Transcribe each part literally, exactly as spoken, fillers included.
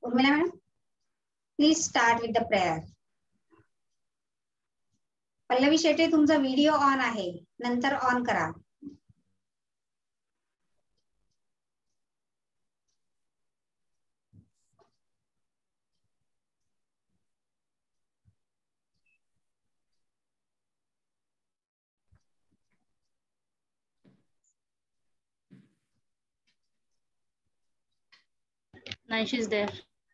Urmila madam, please start with the prayer. Pallavi Shete, तुमचा video on आहे, नंतर ऑन करा. No, she's there.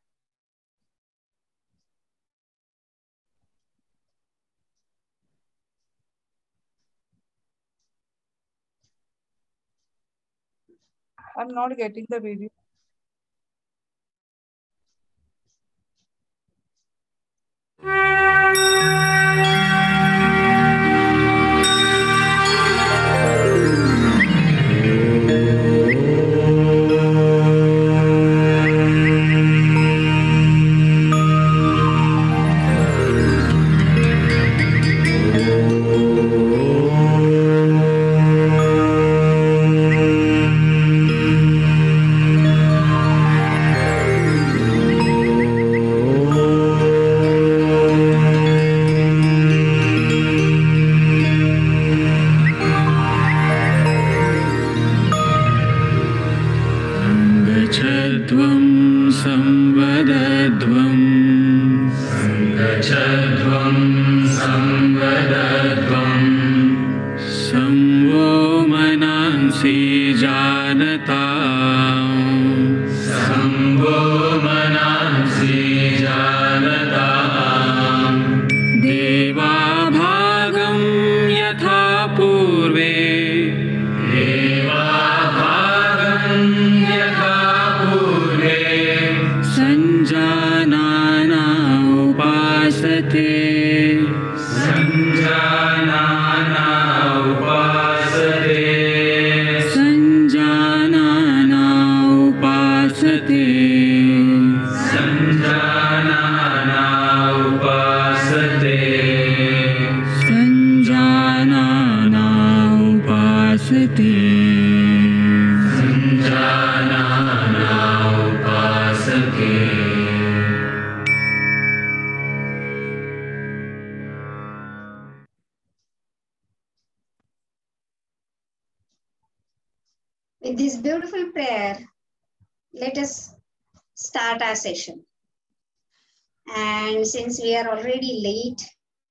I'm not getting the video. With this beautiful prayer, let us start our session. And since we are already late,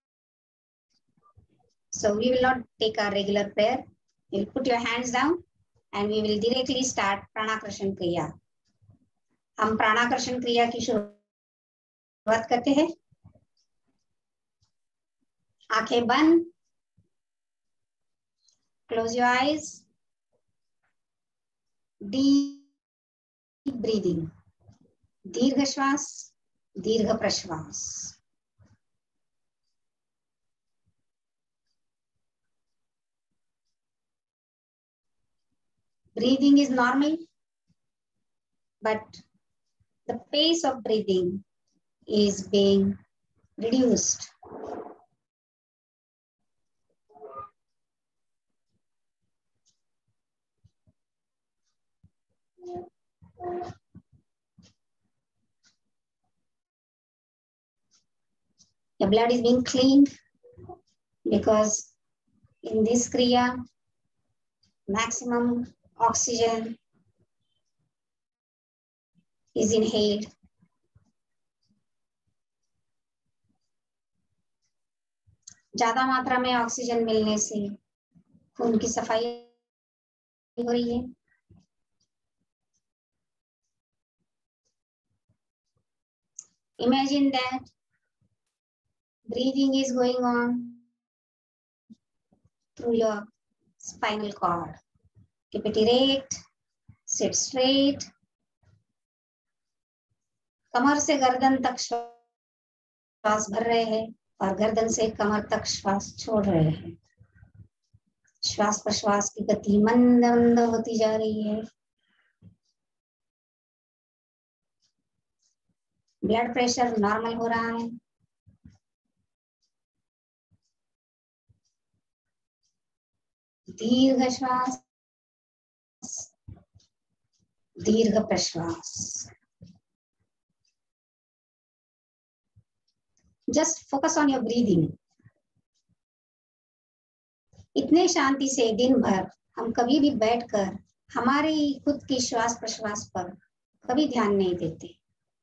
so we will not take our regular prayer. You'll put your hands down and we will directly start प्राणाकर्षण क्रिया. हम प्राणाकर्षण क्रिया की शुरुआत करते हैं. आंखें बंद. Close your eyes. Deep breathing. दीर्घ श्वास, दीर्घ प्रश्वास. Breathing is normal, but the pace of breathing is being reduced. The blood is being cleaned because in this kriya, maximum oxygen is inhaled. ज्यादा मात्रा में ऑक्सीजन मिलने से खून की सफाई हो रही है. Imagine that breathing is going on through your spinal cord. Keep it erect, sit straight. कमर से गर्दन तक श्वास भर रहे हैं और गर्दन से कमर तक श्वास छोड़ रहे हैं. श्वास प्रश्वास की गति मंद मंद होती जा रही है. ब्लड प्रेशर नॉर्मल हो रहा है. दीर्घ श्वास, दीर्घ प्रश्वास. Just focus on your breathing. इतने शांति से दिन भर हम कभी भी बैठकर हमारी खुद की श्वास प्रश्वास पर कभी ध्यान नहीं देते।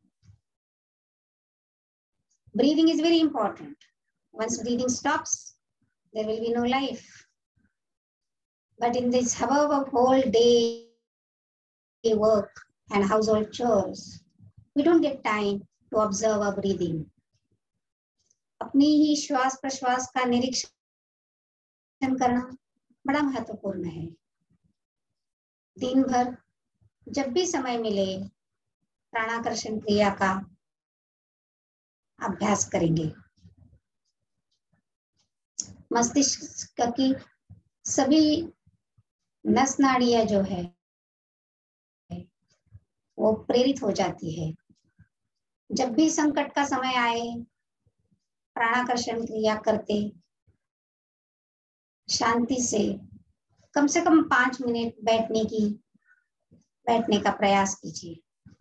Breathing is very important. Once breathing stops, there will be no life. But in this hubbub of whole day work and household chores, we don't get time to observe our breathing. अपनी ही श्वास प्रश्वास का निरीक्षण करना बड़ा महत्वपूर्ण है। दिन भर जब भी समय मिले प्राणाकर्षण क्रिया का अभ्यास करेंगे। मस्तिष्क की सभी नस नाड़ियां जो है वो प्रेरित हो जाती है। जब भी संकट का समय आए प्राणाकर्षण क्रिया करते शांति से कम से कम पांच मिनट बैठने की बैठने का प्रयास कीजिए।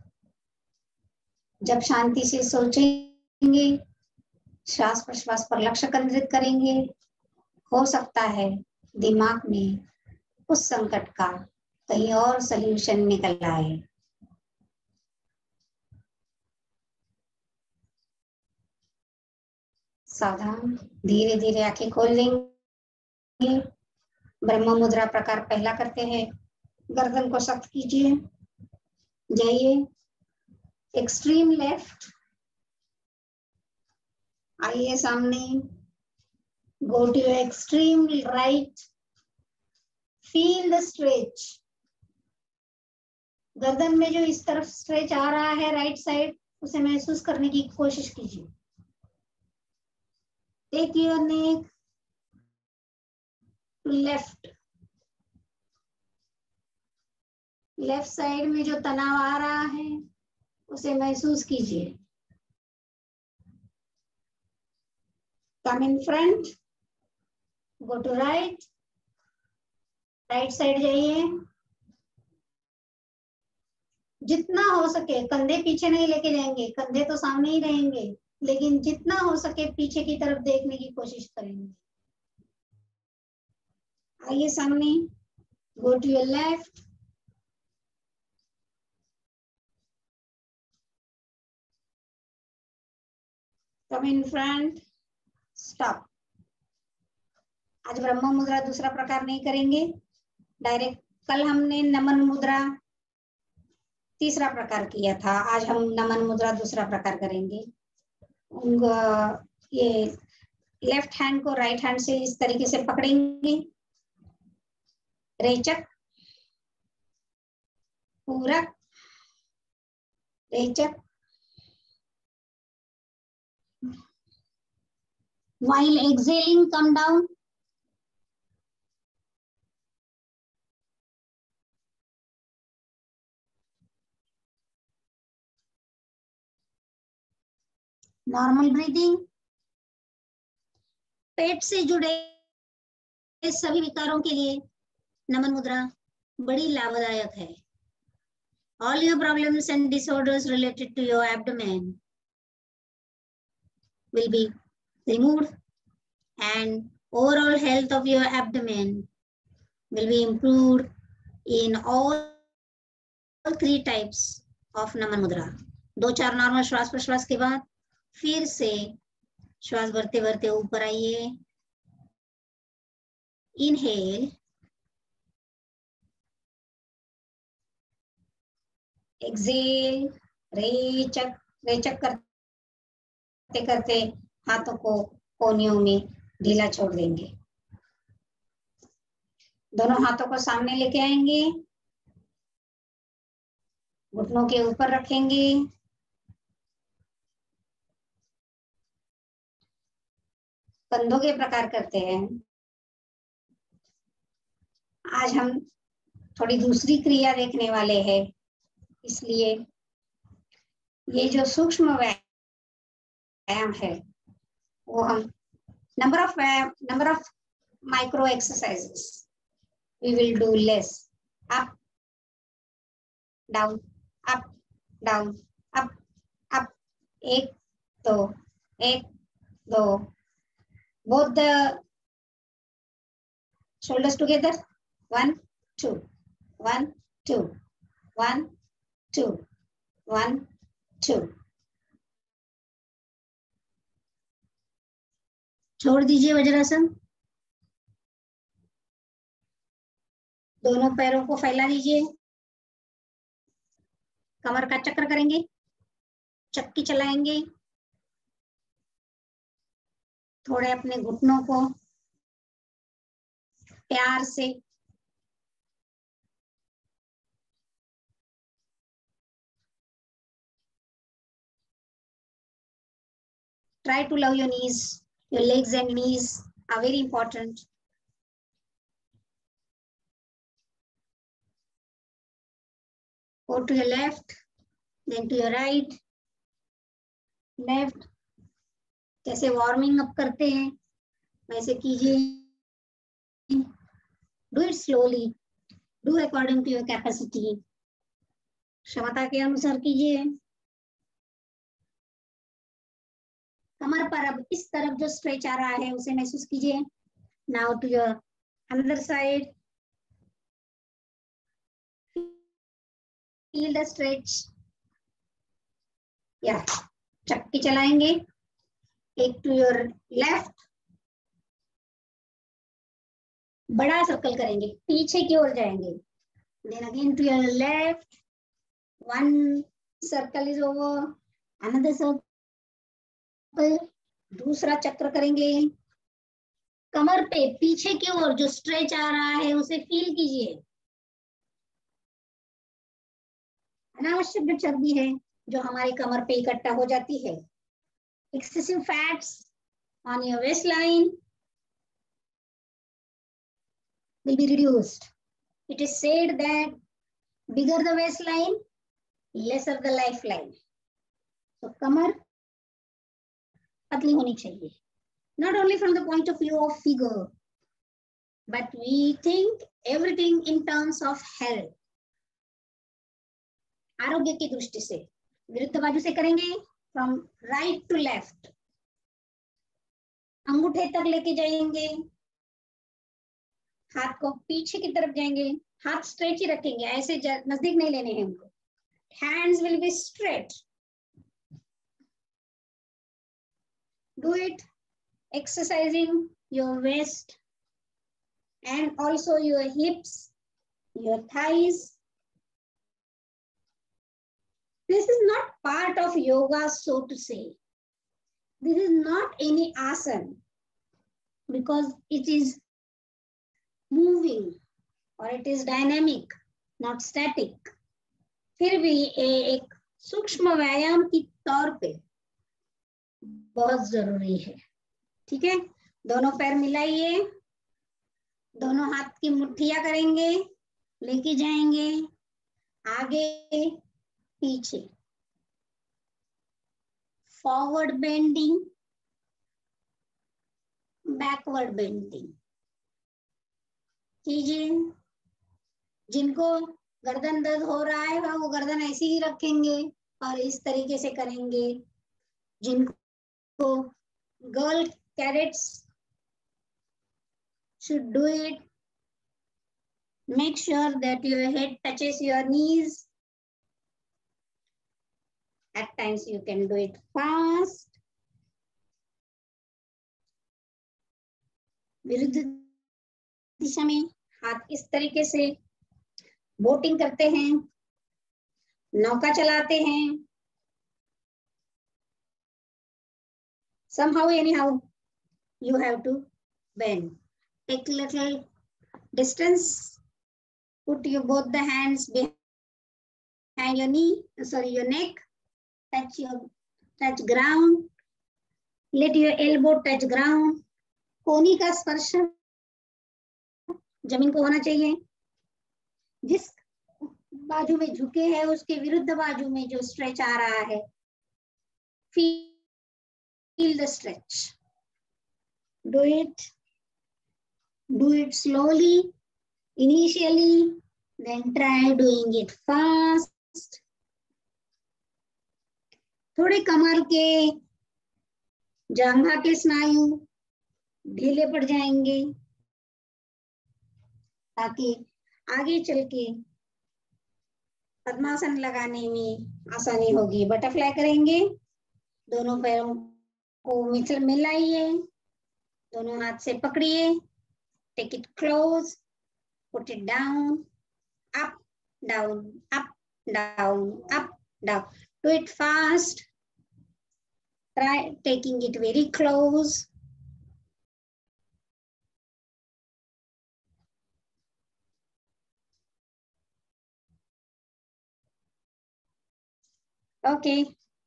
जब शांति से सोचेंगे, श्वास प्रश्वास पर लक्ष्य केंद्रित करेंगे, हो सकता है दिमाग में उस संकट का कहीं और सल्यूशन निकल आए। सावधान, धीरे धीरे आंखें खोल लेंगे। ब्रह्म मुद्रा प्रकार पहला करते हैं। गर्दन को सख्त कीजिए, जाइए एक्सट्रीम लेफ्ट, आइए सामने, go to extreme right, feel the stretch. गर्दन में जो इस तरफ स्ट्रेच आ रहा है राइट साइड, उसे महसूस करने की कोशिश कीजिए। Take your neck to left, left side में जो तनाव आ रहा है उसे महसूस कीजिए। Come in front, go to right, right side जाइए। जितना हो सके कंधे पीछे नहीं लेके जाएंगे, कंधे तो सामने ही रहेंगे, लेकिन जितना हो सके पीछे की तरफ देखने की कोशिश करेंगे। आइए सामने, go to your left, come in front, stop. आज ब्रह्म मुद्रा दूसरा प्रकार नहीं करेंगे, डायरेक्ट। कल हमने नमन मुद्रा तीसरा प्रकार किया था, आज हम नमन मुद्रा दूसरा प्रकार करेंगे। ये लेफ्ट हैंड को राइट हैंड से इस तरीके से पकड़ेंगे, रेचक, पूरक, रेचक। While exhaling, come down. Normal breathing. पेट से जुड़े सभी विकारों के लिए नमन मुद्रा बड़ी लाभदायक है। All your problems and disorders related to your abdomen will be removed and overall health of your abdomen will be improved in all three types of नमन मुद्रा। दो चार नॉर्मल श्वास प्रश्वास के बाद फिर से श्वास भरते भरते ऊपर आइए। इनहेल, एक्सेल, रेचक, रेचक करते करते हाथों को कोहनियों में ढीला छोड़ देंगे। दोनों हाथों को सामने लेके आएंगे, घुटनों के ऊपर रखेंगे, कंधों के प्रकार करते हैं। आज हम थोड़ी दूसरी क्रिया देखने वाले हैं, इसलिए ये जो सूक्ष्म व्यायाम है वो हम number of number of micro exercises we will do less. Up down, up down, up up, एक दो, एक So both the shoulders together. One, two, one, two, one, two, one, two. छोड़ दीजिए वज्रासन. दोनों पैरों को फैला दीजिए. कमर का चक्र करेंगे, चक्की चलाएंगे. थोड़े अपने घुटनों को प्यार से try to love your knees. Your legs and knees are very important. Go to your left, then to your right. Left. जैसे वार्मिंग अप करते हैं वैसे कीजिए. Do it slowly. Do according to your capacity. क्षमता के अनुसार कीजिए. कमर पर अब इस तरफ जो स्ट्रेच आ रहा है उसे महसूस कीजिए. Now to your another side. Feel the stretch. Yeah. चक्की चलाएंगे. एक to your left. बड़ा सर्कल करेंगे, पीछे की ओर जाएंगे. Then again to your left. One circle is over. Another circle. दूसरा चक्र करेंगे. कमर पे पीछे की ओर जो स्ट्रेच आ रहा है उसे फील कीजिए. अनावश्यक जो चर्बी है जो हमारी कमर पे इकट्ठा हो जाती है, excessive fats on your waistline will be reduced. It is said that bigger the waistline, lesser the lifeline. So कमर पतली होनी चाहिए. Not only from the point of view of figure, but we think everything in terms of health. आरोग्य की दृष्टि से विरुद्ध बाजू से करेंगे. From right to left. अंगूठे तक लेके जाएंगे. हाथ को पीछे की तरफ जाएंगे. हाथ स्ट्रेच ही रखेंगे, ऐसे नजदीक नहीं लेने हैं उनको. Hands will be straight. Do it exercising your waist and also your hips, your thighs. This is not part of yoga, so to say. This is not any asana because it is moving or it is dynamic, not static. फिर भी एक सूक्ष्म व्यायाम की तौर पे बहुत जरूरी है. ठीक है. दोनों पैर मिलाइए. दोनों हाथ की मुट्ठियां करेंगे, लेके जाएंगे आगे पीछे. फॉरवर्ड बेंडिंग, बैकवर्ड बेंडिंग कीजिए. जिनको गर्दन दर्द हो रहा है वो गर्दन ऐसे ही रखेंगे और इस तरीके से करेंगे. जिनको girl cadets should do it. Make sure that your head touches your knees. At times you can do it fast. विरुद्ध दिशा में हाथ इस तरीके से बोटिंग करते हैं, नौका चलाते हैं. Somehow, anyhow, you have to bend. Take little distance. Put your both the hands behind your knee. Sorry, your neck. Touch your touch ground. Let your elbow touch ground. कोहनी का स्पर्श जमीन को होना चाहिए. जिस बाजू में झुके हैं उसके विरुद्ध बाजू में जो स्ट्रेच आ रहा है, feel the stretch. Do it. Do it slowly initially, then try doing it fast. थोड़े कमर के जांघा के स्नायु ढीले पड़ जाएंगे ताकि आगे चल के पद्मासन लगाने में आसानी होगी। बटरफ्लाई करेंगे, दोनों पैरों को मिल मिलाइए, दोनों हाथ से पकड़िए, take it close, put it down, up down, up down, up down. Do it fast. Try taking it very close. Okay.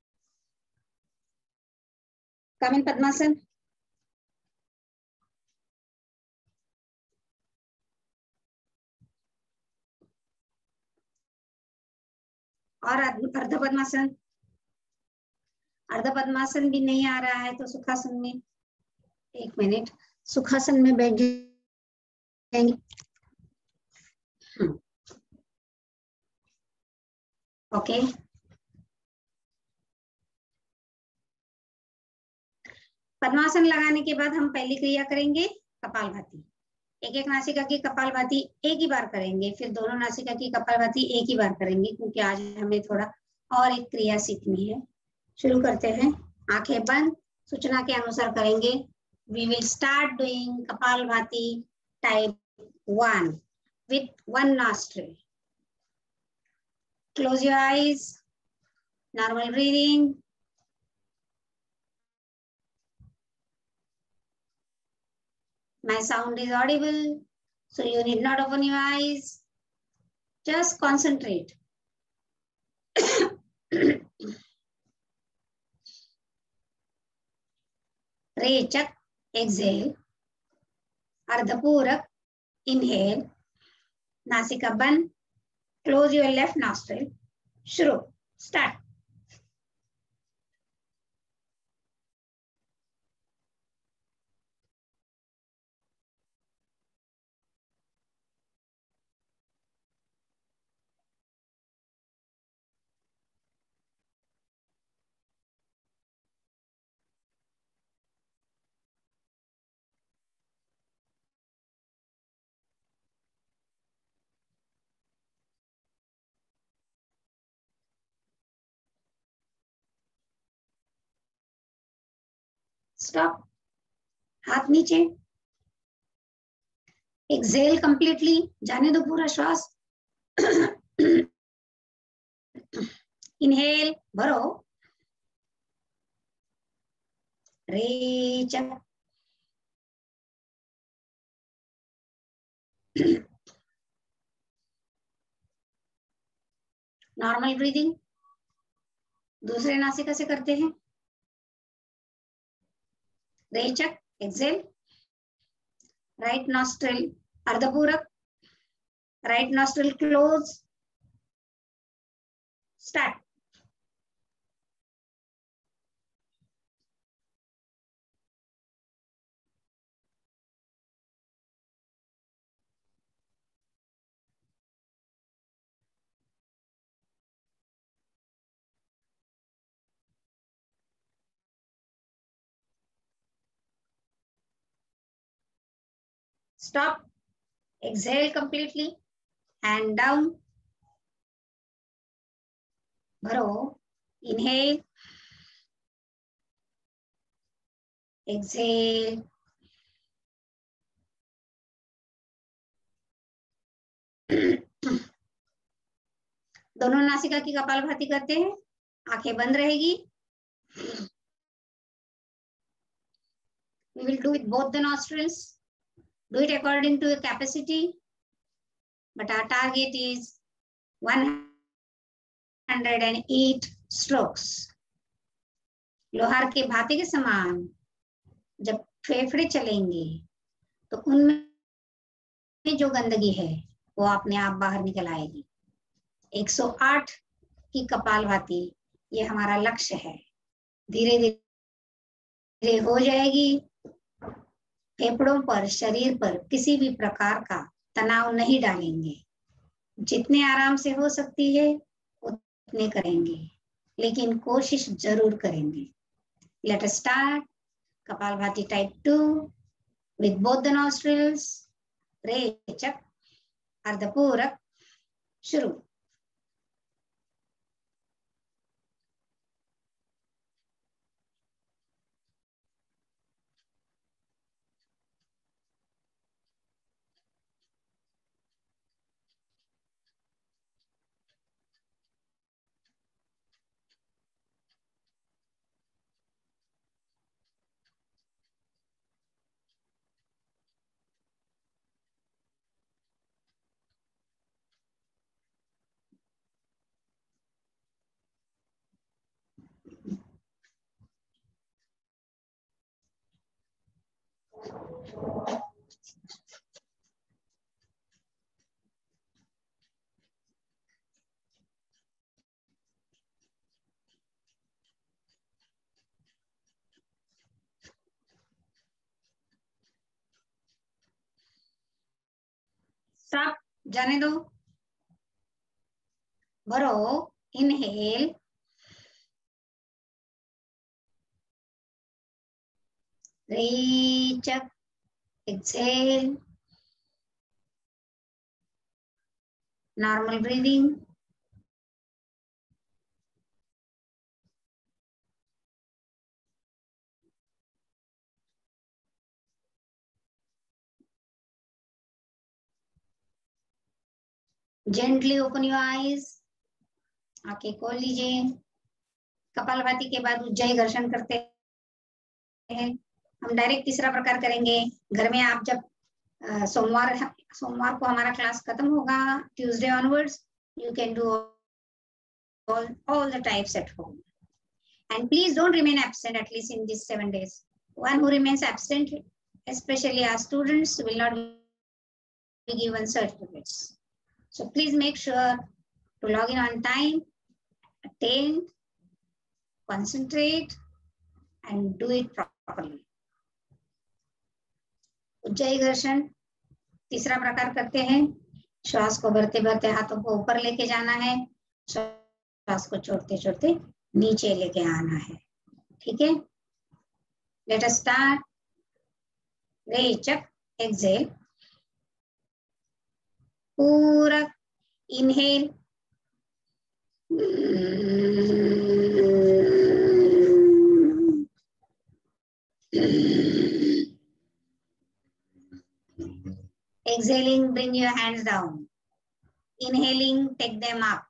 Come in Padmasan. और अर्ध पद्मासन, अर्ध पद्मासन भी नहीं आ रहा है तो सुखासन में, एक मिनट, सुखासन में बैठ जाएंगे. ओके, पद्मासन लगाने के बाद हम पहली क्रिया करेंगे कपालभाति. एक एक नासिका की कपालभाति एक ही बार करेंगे, फिर दोनों नासिका की कपालभाति एक ही बार करेंगे, क्योंकि आज हमें थोड़ा और एक क्रिया सीखनी है. शुरू करते हैं. आंखें बंद, सूचना के अनुसार करेंगे. We will start doing kapalbhati type one with one nostril. Close your eyes, normal breathing. My sound is audible, so you need not open your eyes. Just concentrate. Rechak, exhale. Ardhapurak, inhale. Nasika band, close your left nostril. Shuru, start. Stop. हाथ नीचे. Excel completely, जाने दो पूरा श्वास. Inhale, भरो. रेचक. Normal breathing दूसरे नासिका से करते हैं. रेचक, एक्सेल. राइट नॉस्ट्रिल अर्धपूरक, right nostril close. Start. Stop. Exhale completely. Hand down. भरो. Inhale. Exhale. दोनों नासिका की कपालभाति करते हैं. आंखें बंद रहेगी. We will do with both the nostrils. Do it according to your capacity, but our target is one hundred eight strokes. लोहार के भाते के समान जब फेफड़े चलेंगे तो उनमें जो गंदगी है वो अपने आप बाहर निकल आएगी. एक सौ आठ की कपालभाति ये हमारा लक्ष्य है. धीरे धीरे हो जाएगी. फेफड़ों पर, शरीर पर किसी भी प्रकार का तनाव नहीं डालेंगे. जितने आराम से हो सकती है उतने करेंगे, लेकिन कोशिश जरूर करेंगे. Let us start. Kapalbhati type two with both the nostrils. Rechak, Ardhapurak, Shuru. Stop, जाने दो. भरो, inhale. Reach up, exhale. Normal breathing. Gently open your eyes. आंखें खोल लीजिए. कपालभाति के बाद उज्जाई घर्षण करते हैं. हम डायरेक्ट तीसरा प्रकार करेंगे. घर में आप जब uh, सोमवार सोमवार को हमारा क्लास खत्म होगा, Tuesday onwards, you can do all, all the types at home. And please don't remain absent at least in these seven days. One who remains absent, especially our students, will not be given certificates. So please make sure to log in on time, attend, concentrate, and do it properly. उज्जाई घर्षण तीसरा प्रकार करते हैं. श्वास को भरते भरते हाथों को ऊपर लेके जाना है. श्वास को छोड़ते छोड़ते नीचे लेके आना है. ठीक है. Let us start. रेचक, एक्सहेल. पूरा inhale. Exhaling, bring your hands down. Inhaling, take them up.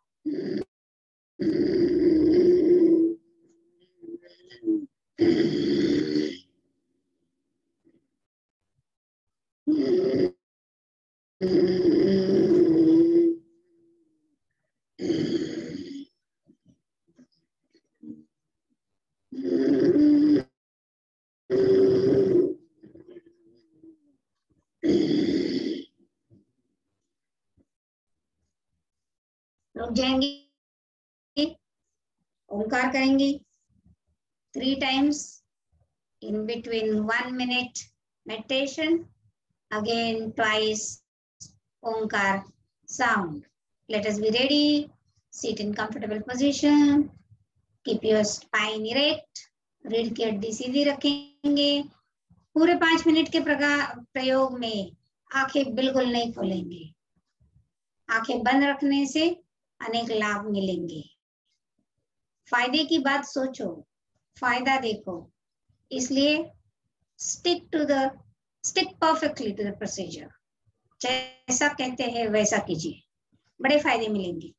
रुक जाएंगे. ओंकार करेंगे three times in between one minute meditation. Again twice Onkar sound. Let us be ready. Sit in comfortable position. Keep your spine erect. रीढ़ की हड्डी सीधी रखेंगे. पूरे पांच minute के प्रयोग में आंखें बिल्कुल नहीं खोलेंगे. आंखें बंद रखने से अनेक लाभ मिलेंगे. फायदे की बात सोचो, फायदा देखो. इसलिए stick to the stick perfectly to the procedure. जैसा कहते हैं वैसा कीजिए, बड़े फायदे मिलेंगे.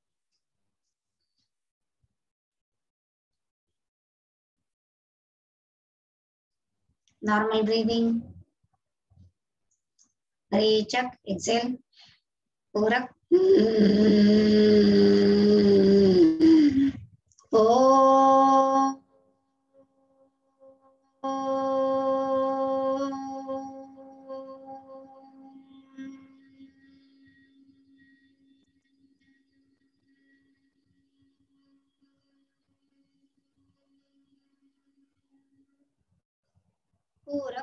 Normal breathing. रेचक, एक्सहेल. पूरक. ओ पूरक.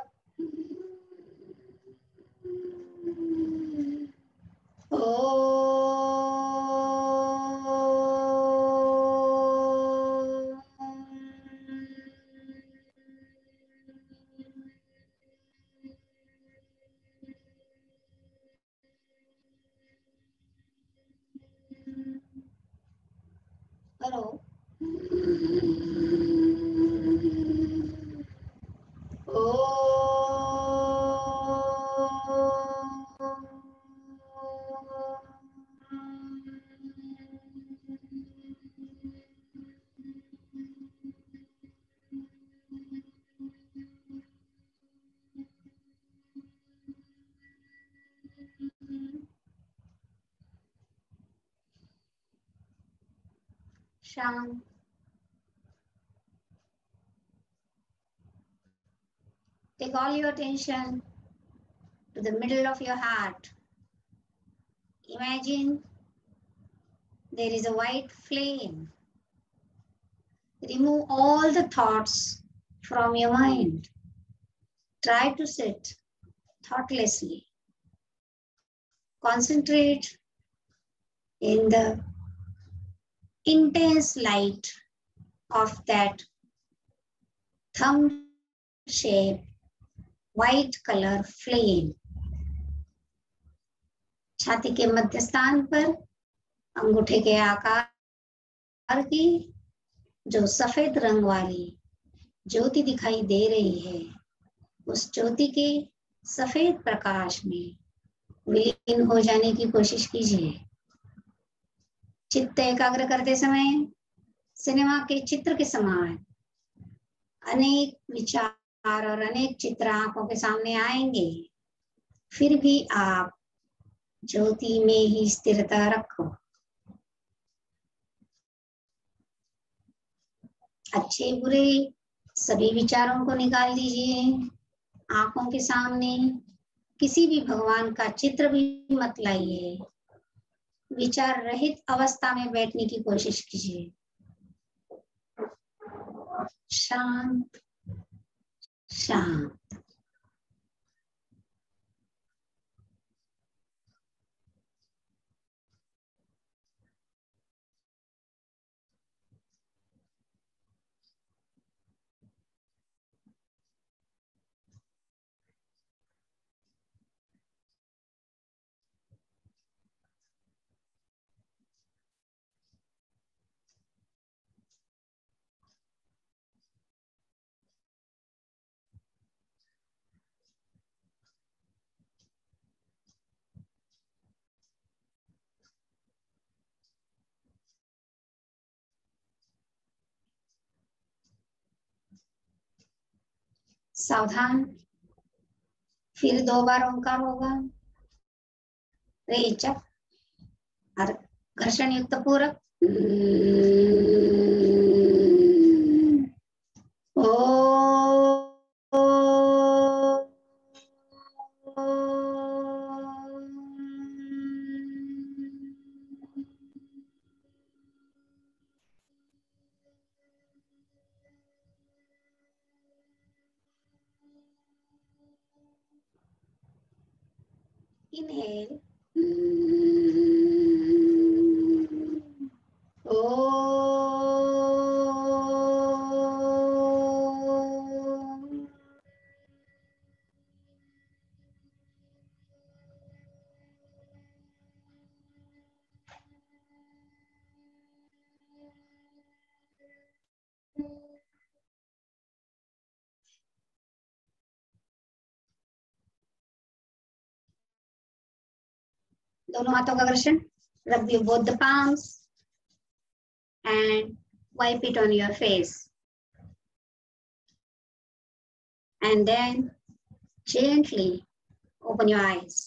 शांत। Take all your attention to the middle of your heart. Imagine there is a white flame. Remove all the thoughts from your mind. Try to sit thoughtlessly. Concentrate in the intense light of that thumb-shaped white color flame. छाती के मध्य स्थान पर अंगूठे के आकार की जो सफेद रंग वाली ज्योति दिखाई दे रही है, उस ज्योति के सफेद प्रकाश में विलीन हो जाने की कोशिश कीजिए। चित्त एकाग्र करते समय सिनेमा के चित्र के समान अनेक विचार और अनेक चित्र आंखों के सामने आएंगे, फिर भी आप ज्योति में ही स्थिरता रखो। अच्छे बुरे सभी विचारों को निकाल दीजिए। आंखों के सामने किसी भी भगवान का चित्र भी मत लाइए। विचार रहित अवस्था में बैठने की कोशिश कीजिए। शांत शांत। सावधान। फिर दो बार ओंकार होगा। रेचक और घर्षण युक्त पूरक। ओ Inhale. Om. दोनों हाथों का घर्षण। Rub your both the palms and wipe it on your face. And then gently open your eyes.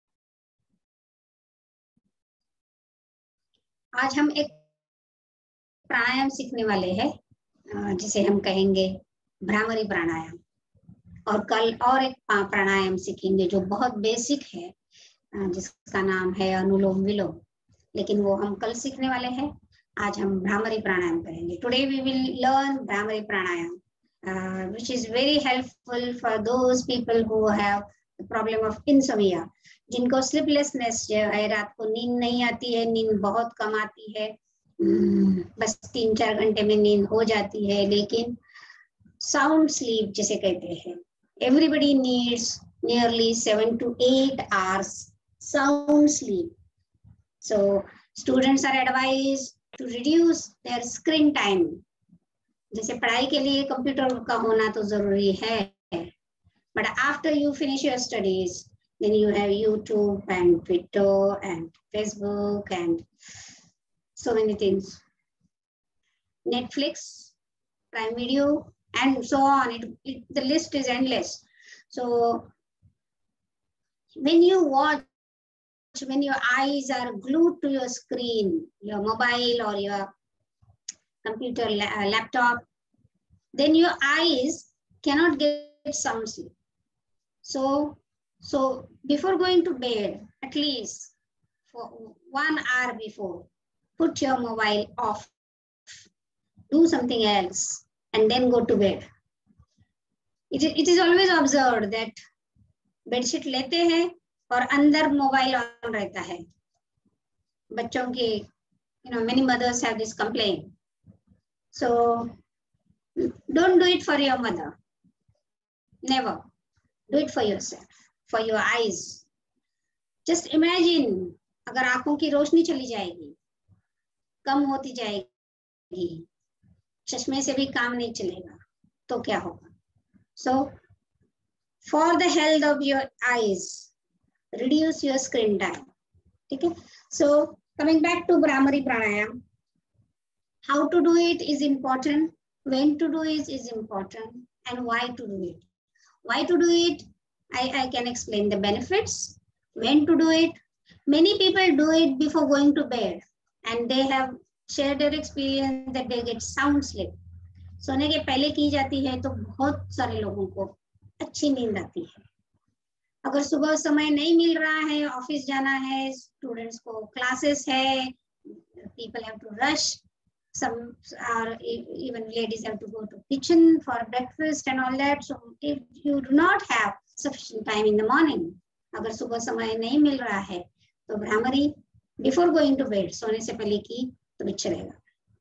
आज हम एक प्राणायाम सीखने वाले हैं जिसे हम कहेंगे भ्रामरी प्राणायाम, और कल और एक प्राणायाम सीखेंगे जो बहुत बेसिक है जिसका नाम है अनुलोम विलोम, लेकिन वो हम कल सीखने वाले हैं। आज हम भ्रामरी प्राणायाम करेंगे। Today we will learn bhramari pranayama which is very helpful for those people who have the problem of insomnia, जिनको स्लीपलेसनेस जो है, रात को नींद नहीं आती है, नींद बहुत कम आती है, बस तीन चार घंटे में नींद हो जाती है, लेकिन साउंड स्लीप जिसे कहते हैं। Everybody needs nearly seven to eight hours sound sleep. So students are advised to reduce their screen time. जैसे पढ़ाई के लिए कंप्यूटर का होना तो जरूरी है, but after you finish your studies, then you have YouTube and Twitter and Facebook and so many things, Netflix, Prime Video, and so on. It, it, the list is endless. So when you watch, when your eyes are glued to your screen, your mobile or your computer, la- laptop, then your eyes cannot get sound sleep. So, so before going to bed, at least for one hour before, put your mobile off, do something else, and then go to bed. It, it is always observed that bedsheet लेते हैं और अंदर mobile on रहता है. बच्चों के, you know, many mothers have this complaint. So don't do it for your mother. Never. Do it for yourself, for your eyes. Just imagine, अगर आंखों की रोशनी चली जाएगी, कम होती जाएगी, चश्मे से भी काम नहीं चलेगा, तो क्या होगा? So for the health of your eyes, reduce your screen time. Okay. So coming back to Bhramari Pranayam, how to do it is important, when to do it is important, and why to do it. Why to do it, I, I can explain the benefits. When to do it, many people do it before going to bed, and they have shared their experience that they get sound sleep. सोने के पहले की जाती है तो बहुत सारे लोगों को अच्छी नींद आती है. अगर सुबह समय नहीं मिल रहा है, ऑफिस जाना है, स्टूडेंट्स को क्लासेस है, people have to rush, some are even ladies have to go to kitchen for breakfast and all that. So if you do not have sufficient time in the morning, अगर सुबह समय नहीं मिल रहा है तो bhramari before going to bed, सोने से पहले की तो अच्छा रहेगा.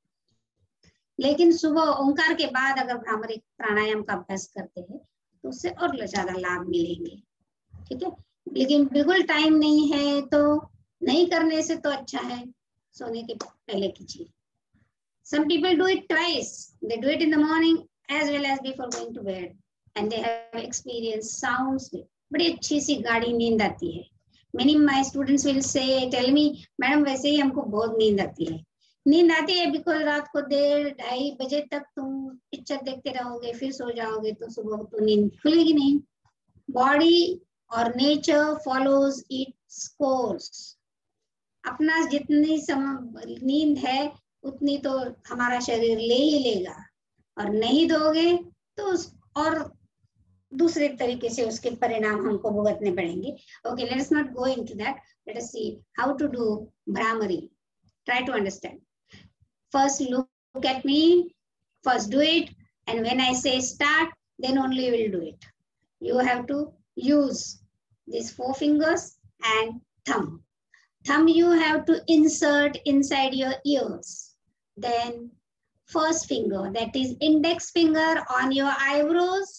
लेकिन सुबह ओंकार के बाद अगर भ्रामरी प्राणायाम का अभ्यास करते हैं तो उससे और ज्यादा लाभ मिलेंगे. ठीक है. लेकिन बिल्कुल टाइम नहीं है तो नहीं करने से तो अच्छा है सोने के पहले कीजिए. Some people do it twice. They do it in the morning as well as before going to bed, and they have experienced sound sleep. बड़ी अच्छी सी गाढ़ी नींद आती है. Many of my students will say, tell me, madam वैसे ही हमको बहुत नींद आती है. नींद आती है बिकॉज रात को डेढ़ ढाई बजे तक तुम पिक्चर देखते रहोगे, फिर सो जाओगे तो सुबह तो नींद खुलेगी नहीं. बॉडी और नेचर फॉलोज इट्स कोर्स. अपना जितनी नींद है उतनी तो हमारा शरीर ले ही लेगा, और नहीं दोगे तो उस और दूसरे तरीके से उसके परिणाम हमको भुगतने पड़ेंगे. Okay, let us not go into that. Let us see how to do bhramari. Try to understand. First look at me, first do it, and when I say start, then only you will do it. You have to use these four fingers and thumb. Thumb you have to insert inside your ears. Then first finger, that is index finger, on your eyebrows.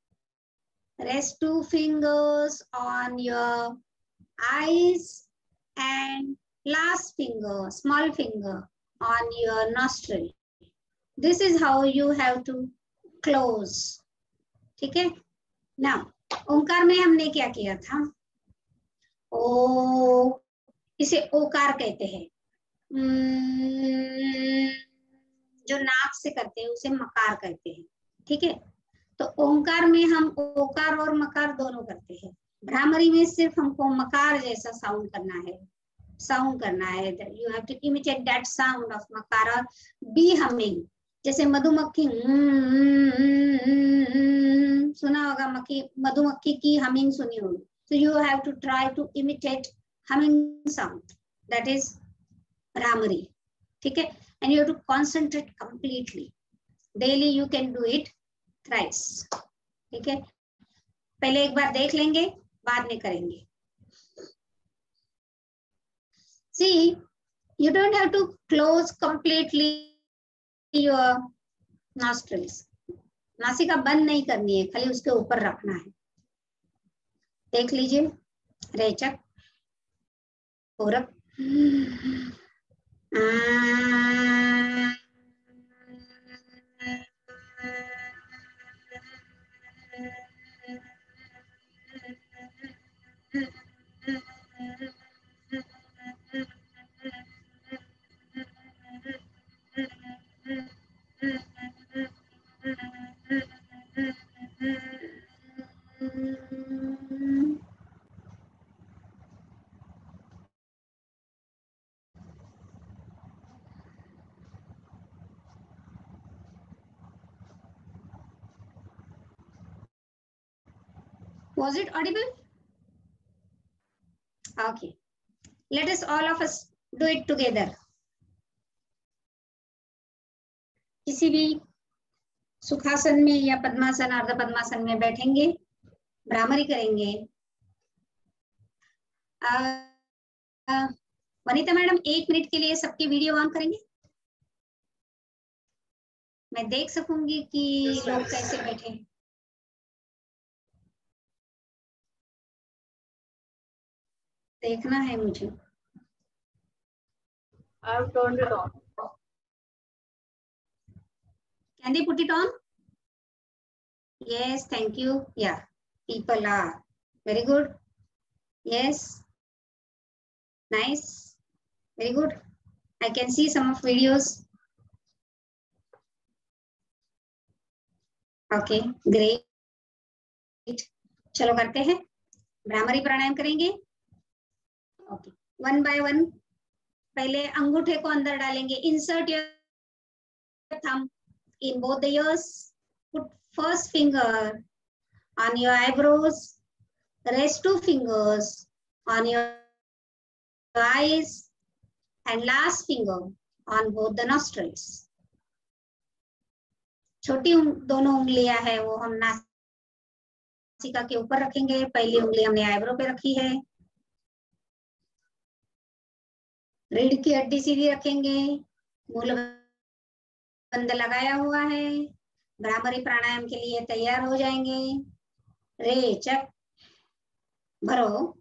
Rest two fingers on your eyes, and last finger, small finger, on your nostril. This is how you have to close. ठीक है. Now ओंकार में हमने क्या किया था? ओ, इसे ओकार कहते हैं. जो नाक से करते हैं उसे मकार कहते हैं. ठीक है. तो ओंकार में हम ओकार और मकार दोनों करते हैं. भ्रामरी में सिर्फ हमको मकार जैसा साउंड करना है, साउंड करना है. You have to imitate that sound of मकार और बी हमिंग. जैसे मधुमक्खी सुना होगा, मक्खी मधुमक्खी की हमिंग सुनी होगी. So you have to try to imitate humming sound. That is bhramari. ठीक है. And you have to concentrate completely. Daily you can do it thrice. ठीक है. पहले एक बार देख लेंगे, बाद में करेंगे. See, you don't have to close completely your nostrils. नासिका बंद नहीं करनी है, खाली उसके ऊपर रखना है. देख लीजिए. रेचक, पूरक, Was it audible? Okay. Let us all of us do it together. किसी भी सुखासन में या पद्मासन अर्ध पद्मासन में बैठेंगे, भ्रामरी करेंगे. आ, वनीता मैडम एक मिनट के लिए सबकी वीडियो ऑन करेंगे, मैं देख सकूंगी कि yes, लोग कैसे बैठे. देखना है मुझे. I have turned it on. Can they put it on? Yes, thank you. Yeah, people are very good. Yes, nice, very good. I can see some of videos. Okay, great. चलो करते हैं, भ्रामरी प्राणायाम करेंगे. Okay, one by one. पहले अंगूठे को अंदर डालेंगे. Insert your thumb in both the ears. Put first finger on your eyebrows, rest two fingers on your eyes, and last finger on both the nostrils. छोटी दोनों उंगलियां है वो हम नासिका के ऊपर रखेंगे. पहली उंगली हमने आईब्रो पे रखी है. रीढ़ की हड्डी सीधी रखेंगे. मूल बंद लगाया हुआ है. भ्रामरी प्राणायाम के लिए तैयार हो जाएंगे. रेचक भरो.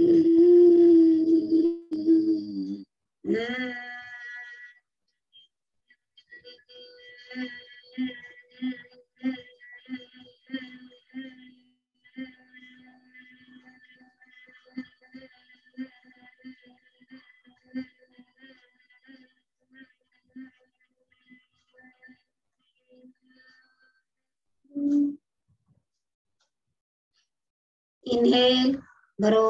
इनहेल भरो.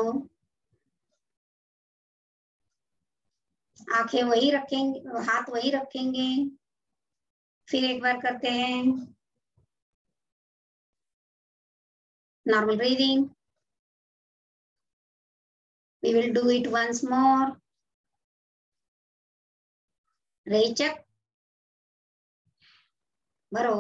आंखें वही रखेंगे, हाथ वही रखेंगे. फिर एक बार करते हैं. Normal breathing. We will do it once more. रेचक भरो.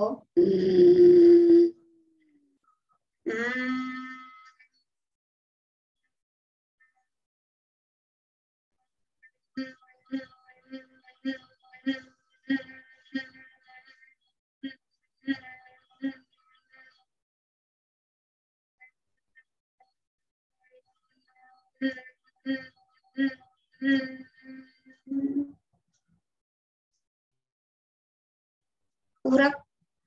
पूरक.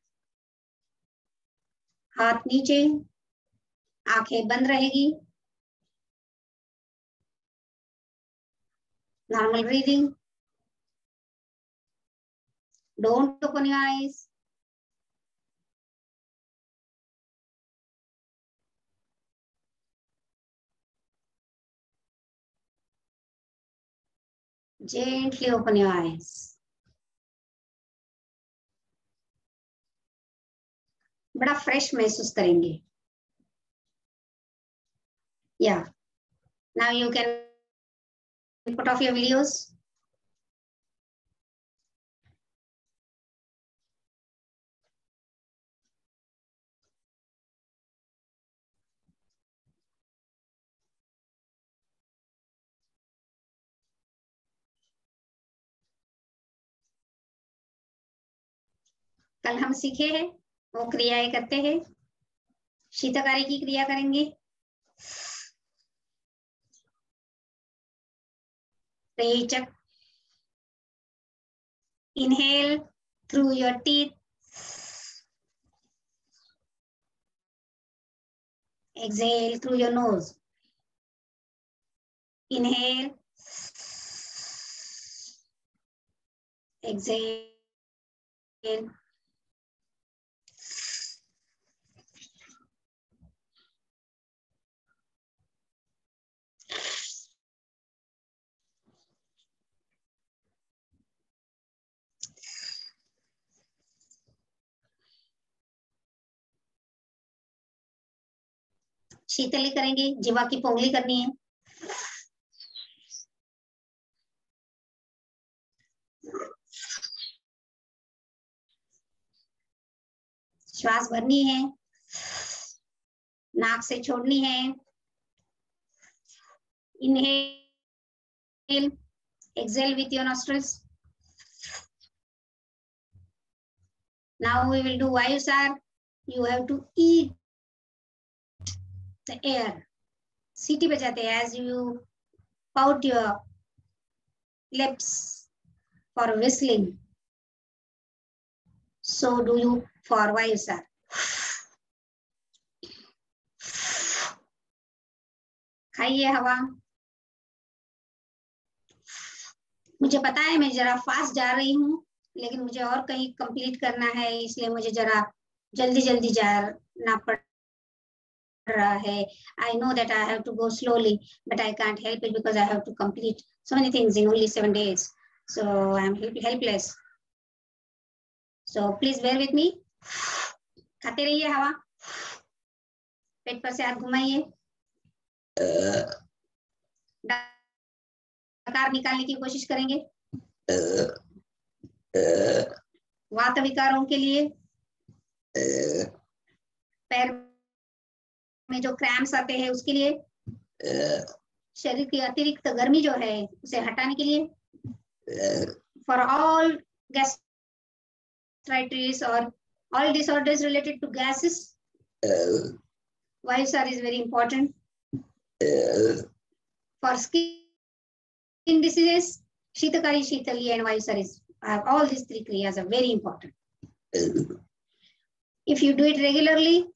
हाथ नीचे, आंखें बंद रहेगी. Normal breathing. Don't open your eyes. Gently open your eyes. बड़ा फ्रेश महसूस करेंगे. Yeah. Now you can put off your videos. कल हम सीखे हैं वो क्रियाएं करते हैं. शीतकारी की क्रिया करेंगे. रेचक. Inhale through your teeth. Exhale through your nose. Inhale. Exhale. शीतली करेंगे, जीवा की पोंगली करनी है। श्वास भरनी है, नाक से छोड़नी है। Inhale, exhale with your nostrils. Now we will do Vayusar. You have to eat the air. सीटी बजाते हैं as you pout your lips for whistling. So do you for Vayusar. खाइए हवा। मुझे पता है मैं जरा फास्ट जा रही हूँ, लेकिन मुझे और कहीं कंप्लीट करना है, इसलिए मुझे जरा जल्दी जल्दी जाना पड़ रहा है। I know that I have to go slowly, but I can't help it because I have to complete so many things in only seven days. So I am helpless. So please bear with me. खाते रहिए हवा, पेट पर से हाथ घुमाइए, डकार निकालने की कोशिश करेंगे। वात विकारों के लिए, पैर में जो क्रैम्प्स आते हैं उसके लिए, शरीर की अतिरिक्त गर्मी जो है उसे हटाने के लिए, फॉर ऑल गैस्ट्राइटिस और all disorders related to gases, Vayusar is very important. For skin diseases, Shitakari, Shitali and Vayusar is uh, all these three kriyas are very important. If you do it regularly,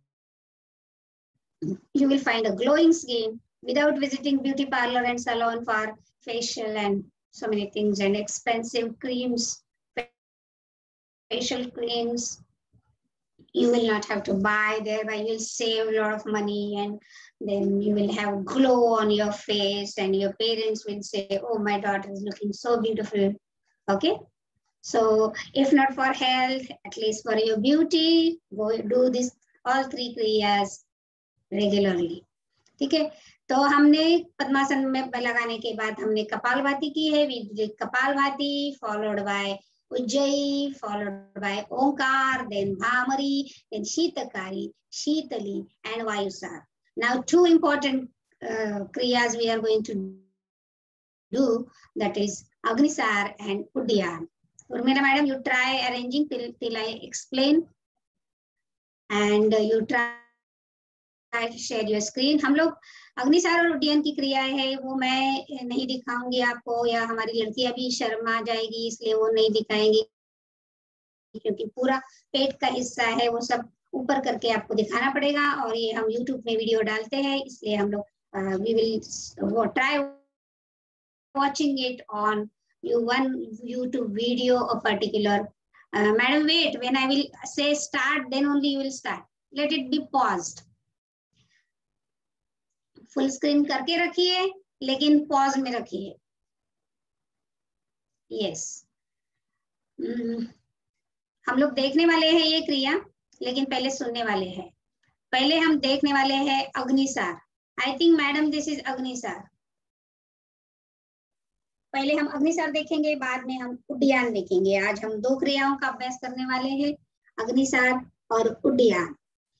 you will find a glowing skin without visiting beauty parlor and salon for facial and so many things and expensive creams, facial creams. You will not have to buy, thereby you will save a lot of money, and then you will have glow on your face and your parents will say, oh, my daughter is looking so beautiful. Okay. So if not for health, at least for your beauty, go do this all three kriyas regularly. ठीक है, तो हमने पद्मासन में लगाने के बाद हमने कपालभाति की है। We did kapalbhati followed by Ujjayi, followed by Omkar, then Bhamari, then Shitakari, Shitali, and Vayusar. Now, two important uh, kriyas we are going to do, that is Agnisar and Uddiyan. Urmila madam, you try arranging till, till I explain, and uh, you try to share your screen. हम लोग अग्निसार और उड्डयन की क्रिया है वो मैं नहीं दिखाऊंगी आपको, या हमारी लड़कियां भी शर्मा जाएगी इसलिए वो नहीं दिखाएंगी, क्योंकि पूरा पेट का हिस्सा है वो सब ऊपर करके आपको दिखाना पड़ेगा, और ये हम YouTube में वीडियो डालते हैं, इसलिए हम लोग we will try watching it on you one YouTube video of particular. Uh, madam, wait, when I will say start, then only you will start. Let it be paused. Full screen करके रखिए, लेकिन pause में रखिए। Yes, हम लोग देखने वाले हैं ये क्रिया, लेकिन पहले सुनने वाले हैं। पहले हम देखने वाले हैं अग्निसार। I think madam this is agnisar. पहले हम अग्निसार देखेंगे, बाद में हम उड्डयन देखेंगे। आज हम दो क्रियाओं का अभ्यास करने वाले हैं, अग्निसार और उड्डयन।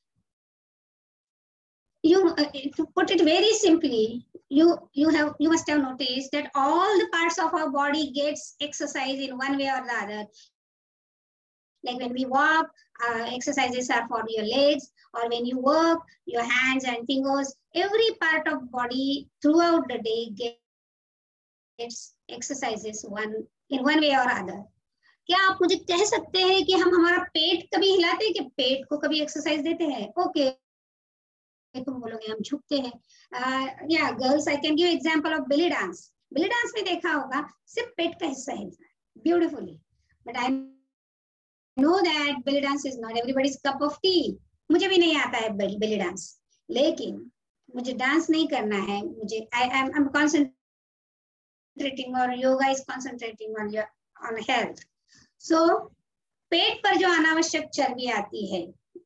You uh, to put it very simply, you you have you must have noticed that all the parts of our body gets exercise in one way or the other. Like when we walk, uh, exercises are for your legs, or when you work, your hands and fingers. Every part of body throughout the day gets exercises one in one way or other. क्या आप मुझे कह सकते हैं कि हम हमारा पेट कभी हिलाते हैं, कि पेट को कभी एक्सरसाइज देते हैं? Okay okay. तुम बोलोगे हम झुकते हैं। या girls, I can give example of belly dance. Belly dance में देखा होगा सिर्फ पेट का हिस्सा हिलता है beautifully, but I know that belly dance is not everybody's cup of tea. मुझे भी नहीं आता है बेली डांस, लेकिन मुझे डांस नहीं करना है, मुझे I am I am concentrating, और yoga is concentrating on your on health. So पेट पर जो अनावश्यक चर्बी आती है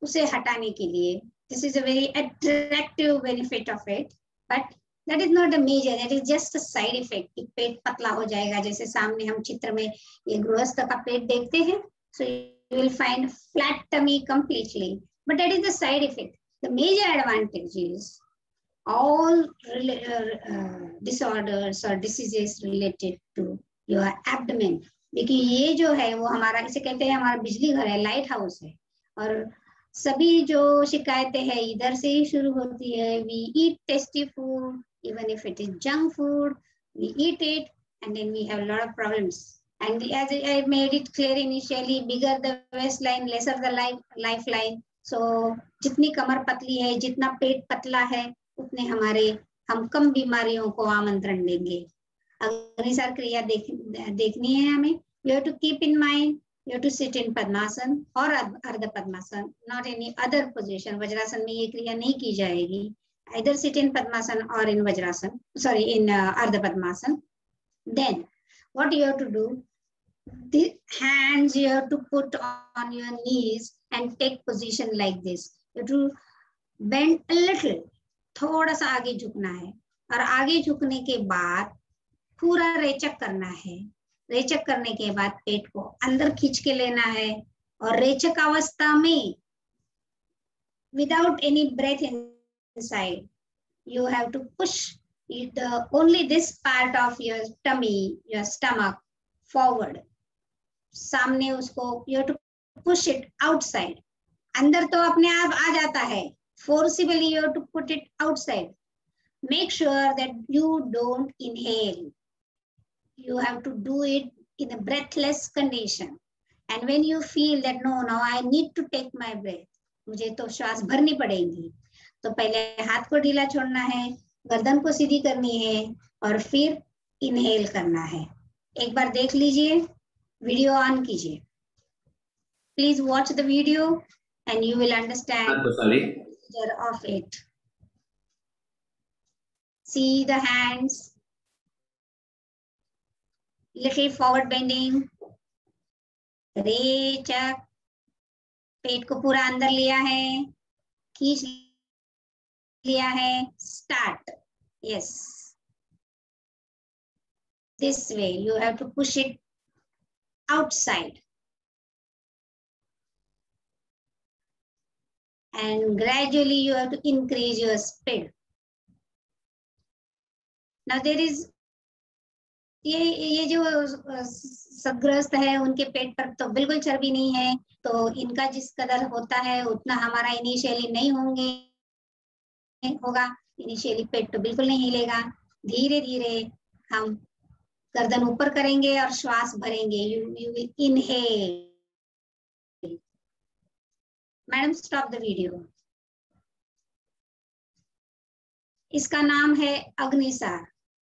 उसे हटाने के लिए. This is a very attractive benefit of it, but that is not a major, that is just a side effect कि पेट पतला हो जाएगा. जैसे सामने हम चित्र में ये गृहस्थ का पेट देखते हैं, so you will find flat tummy completely, but that is the side effect. The major advantage is all uh, disorders or diseases related to your abdomen. देखिए ये जो है वो हमारा, इसे कहते हैं हमारा बिजली घर है, लाइट हाउस है, और सभी जो शिकायतें हैं इधर से ही शुरू होती है. We eat tasty food, even if it is junk food, we eat it and then we have a lot of problems. And as I made it clear initially, bigger the waistline, lesser the life lifeline. So जितनी कमर पतली है, जितना पेट पतला है, उतने हमारे हम कम बीमारियों को आमंत्रण देंगे. अग्निसार क्रिया देख, देखनी है हमें. You have to keep in mind, you have to sit in padmasana और ardha padmasana, not any other position. Vajrasana में ये क्रिया नहीं की जाएगी. either sit in padmasan or in vajrasan, sorry, in uh, ardha padmasan. Then what you have to do, the hands you have to put on your knees and take position like this. You have to bend a little, थोड़ा सा आगे झुकना है, और आगे झुकने के बाद पूरा रेचक करना है. रेचक करने के बाद पेट को अंदर खींच के लेना है, और रेचक अवस्था में without any breath inside, you have to push the only this part of your tummy, your stomach forward. सामने उसको you have to push it outside. अंदर तो अपने आप आ जाता है, forcibly you have to put it outside. Make sure that you don't inhale. You have to do it in a breathless condition. And when you feel that no, now I need to take my breath, मुझे तो श्वास भरनी पड़ेगी, तो पहले हाथ को ढीला छोड़ना है, गर्दन को सीधी करनी है, और फिर इनहेल करना है. एक बार देख लीजिए, वीडियो ऑन कीजिए. Please watch the video and you will understand the procedure of it. See the hands, little forward bending, रेचक, पेट को पूरा अंदर लिया है, खींच लिया है. Start. Yes, this way you have to push it outside. And gradually you have to increase your speed. Now there is, ये ये जो सदग्रस्त है उनके पेट पर तो बिल्कुल चर्बी नहीं है, तो इनका जिस कदर होता है उतना हमारा इनिशियली नहीं होंगे होगा. इनिशियली पेट तो बिल्कुल नहीं हिलेगा. धीरे धीरे हम गर्दन ऊपर करेंगे और श्वास भरेंगे. You you will inhale. Madam stop the video. इसका नाम है अग्निसार.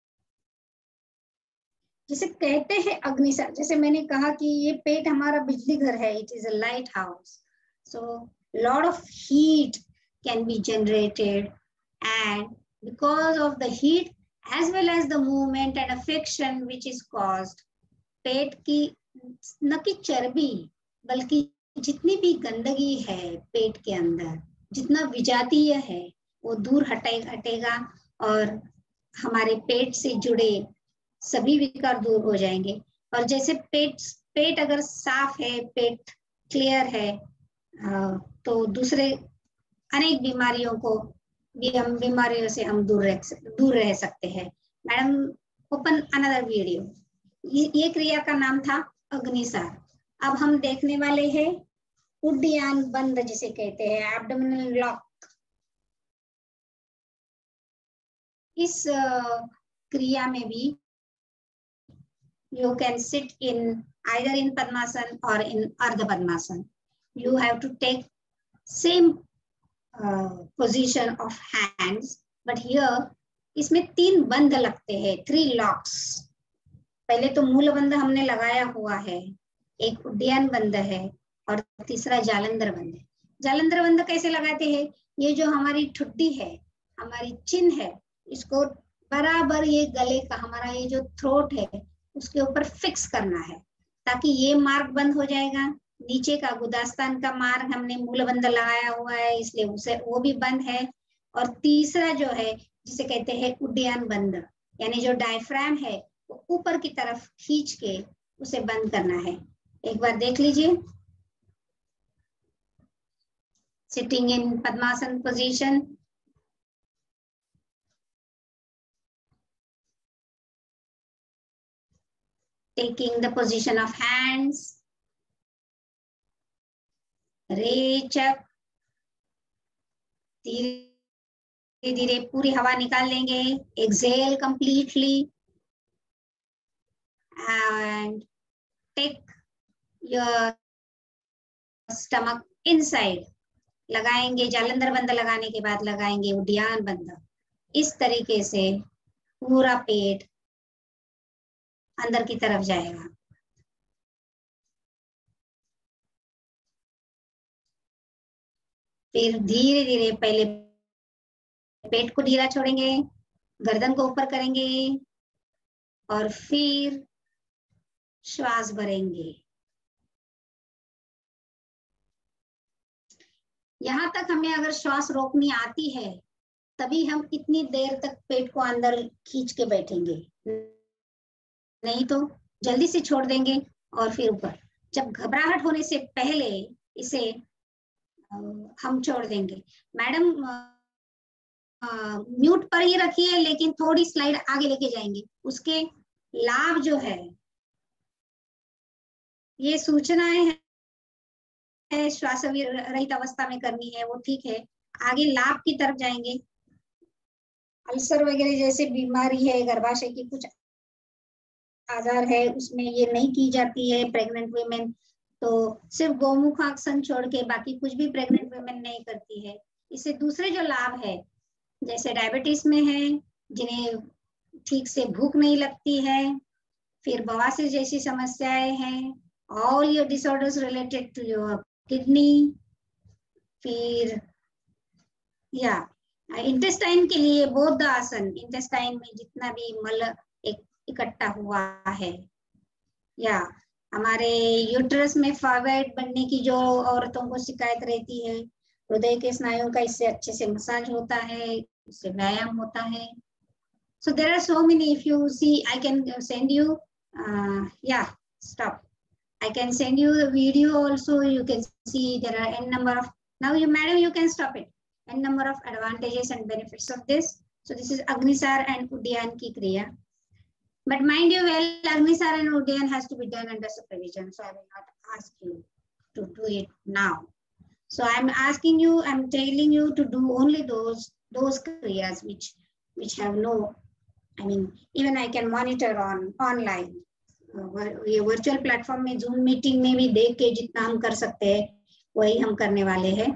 जिसे कहते हैं अग्निसार, जैसे मैंने कहा कि ये पेट हमारा बिजली घर है. It is a light house. So lot of heat can be generated, and because of the heat as well as the movement and affection which is caused, पेट की न कि चर्बी बल्कि जितनी भी गंदगी है पेट के अंदर, जितना विजातीय है, वो दूर हटे हटेगा और हमारे पेट से जुड़े सभी विकार दूर हो जाएंगे. और जैसे पेट पेट अगर साफ है, पेट क्लियर है, तो दूसरे अनेक बीमारियों को भी हम बीमारियों से हम दूर रह दूर रह सकते हैं. Madam open another video. ये, ये क्रिया का नाम था अग्निसार. अब हम देखने वाले हैं उड्डयन बंद, जिसे कहते हैं एब्डोमिनल लॉक. इस क्रिया में भी you can sit in either in padmasan or in ardha padmasan. You have to take same uh, position of hands, but here इसमें तीन बंध लगते हैं, थ्री लॉक्स. पहले तो मूल बंध हमने लगाया हुआ है, एक उड्डयन बंध है और तीसरा जालंधर बंध है. जालंधर बंध कैसे लगाते हैं? ये जो हमारी ठुड्डी है, हमारी चिन है, इसको बराबर ये गले का हमारा ये जो थ्रोट है उसके ऊपर फिक्स करना है, ताकि ये मार्ग बंद हो जाएगा नीचे का गुदास्तान का मार्ग हमने मूलबंध लगाया हुआ है, इसलिए उसे वो भी बंद है। और तीसरा जो है जिसे कहते हैं उड्डयन बंद, यानी जो डायफ्राम है वो ऊपर की तरफ खींच के उसे बंद करना है। एक बार देख लीजिए। Sitting in padmasana position, taking the position of hands, reach up, धीरे धीरे पूरी हवा निकाल लेंगे, exhale completely and take your stomach inside. लगाएंगे जालंधर बंद, लगाने के बाद लगाएंगे उड्डयन बंद। इस तरीके से पूरा पेट अंदर की तरफ जाएगा। फिर धीरे धीरे पहले पेट को ढीला छोड़ेंगे, गर्दन को ऊपर करेंगे और फिर श्वास भरेंगे। यहां तक हमें अगर श्वास रोकनी आती है तभी हम इतनी देर तक पेट को अंदर खींच के बैठेंगे, नहीं तो जल्दी से छोड़ देंगे और फिर ऊपर। जब घबराहट होने से पहले इसे हम छोड़ देंगे। मैडम म्यूट पर ही रखिए, लेकिन थोड़ी स्लाइड आगे लेके जाएंगे। उसके लाभ जो है, ये सूचनाएं है श्वास रहित अवस्था में करनी है, वो ठीक है। आगे लाभ की तरफ जाएंगे। अल्सर वगैरह जैसे बीमारी है, गर्भाशय की कुछ आजार है, उसमें ये नहीं की जाती है प्रेग्नेंट वुमेन, तो सिर्फ गोमुख आसन छोड़ के बाकी कुछ भी प्रेग्नेंट वुमेन नहीं करती है। इससे दूसरे जो लाभ है, जैसे डायबिटीज में है जिन्हें ठीक से भूख नहीं लगती है, फिर बवासीर जैसी समस्याएं हैं, all your disorders related to your kidney, फिर या इंटेस्टाइन के लिए बौद्ध आसन, इंटेस्टाइन में जितना भी मल एक इकट्ठा हुआ है, या हमारे यूट्रस में फाइब्रॉइड बनने की जो औरतों को शिकायत रहती है, हृदय के स्नायुओं का इससे अच्छे से मसाज होता है, इससे व्यायाम होता है। So there are so many. If you see, I can send you. Uh, yeah, stop. I can send you the video also. You can see there are n number of. Now you, madam, you can stop it. N number of advantages and benefits of this. So this is Agnisar and Uddayan ki kriya. But mind you well, Agnisar and Uddayan has to be done under supervision. So I will not ask you to do it now. So I'm asking you, I'm telling you to do only those those kriyas which which have no. I mean, even I can monitor on online. ये virtual platform में zoom meeting में भी देख के जितना हम कर सकते हैं वही हम करने वाले हैं।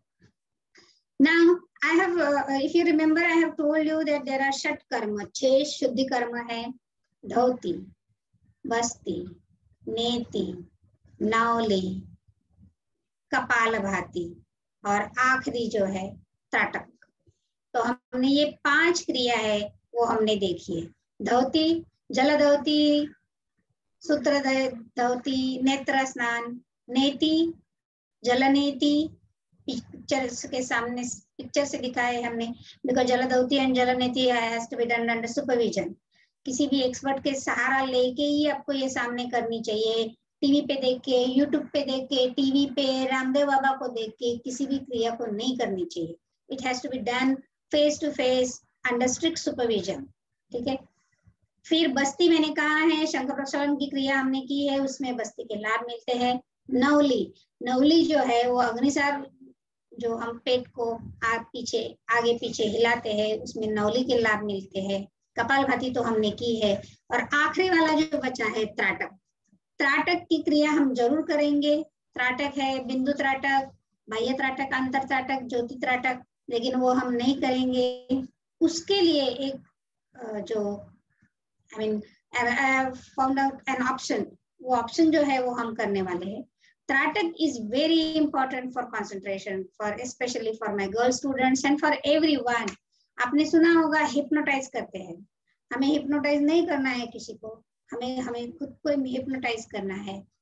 Now I have, uh, if you remember, I have told you that there are षट कर्म, छह शुद्धि कर्म है, धौती, बस्ती, नेति, नौली, कपालभाति और आखिरी जो है त्राटक। तो हमने ये पांच क्रिया है वो हमने देखी है। धौती, जल धौती, सूत्र धौती, नेत्र स्नान, नेति, जल नेति, पिक्चर के सामने पिक्चर से दिखाए हमने, बिकॉज जल धौती and jal neti has to be done under supervision. किसी भी एक्सपर्ट के सहारा लेके ही आपको ये सामने करनी चाहिए। टीवी पे देख के, यूट्यूब पे देख के, टीवी पे रामदेव बाबा को देख के किसी भी क्रिया को नहीं करनी चाहिए। It has to be done face to face under strict supervision, ठीक है। फिर बस्ती मैंने कहा है, शंख प्रक्षालन की क्रिया हमने की है, उसमें बस्ती के लाभ मिलते हैं। नवली, नवली जो है वो अग्निसार, जो हम पेट को आग पीछे आगे पीछे हिलाते हैं, उसमें नवली के लाभ मिलते हैं। कपालभाति तो हमने की है। और आखिरी वाला जो बचा है त्राटक, त्राटक की क्रिया हम जरूर करेंगे। त्राटक है बिंदु त्राटक, बाह्य त्राटक, अंतर त्राटक, ज्योति त्राटक, लेकिन वो हम नहीं करेंगे। उसके लिए एक जो I mean found out an option, वो ऑप्शन जो है वो हम करने वाले हैं। Trataka is very important for concentration, for specially for my girl students and for everyone. आपने सुना होगा हिप्नोटाइज करते हैं, हमें हिप्नोटाइज नहीं करना है किसी को, हमें हमें खुद को हिप्नोटाइज करना है।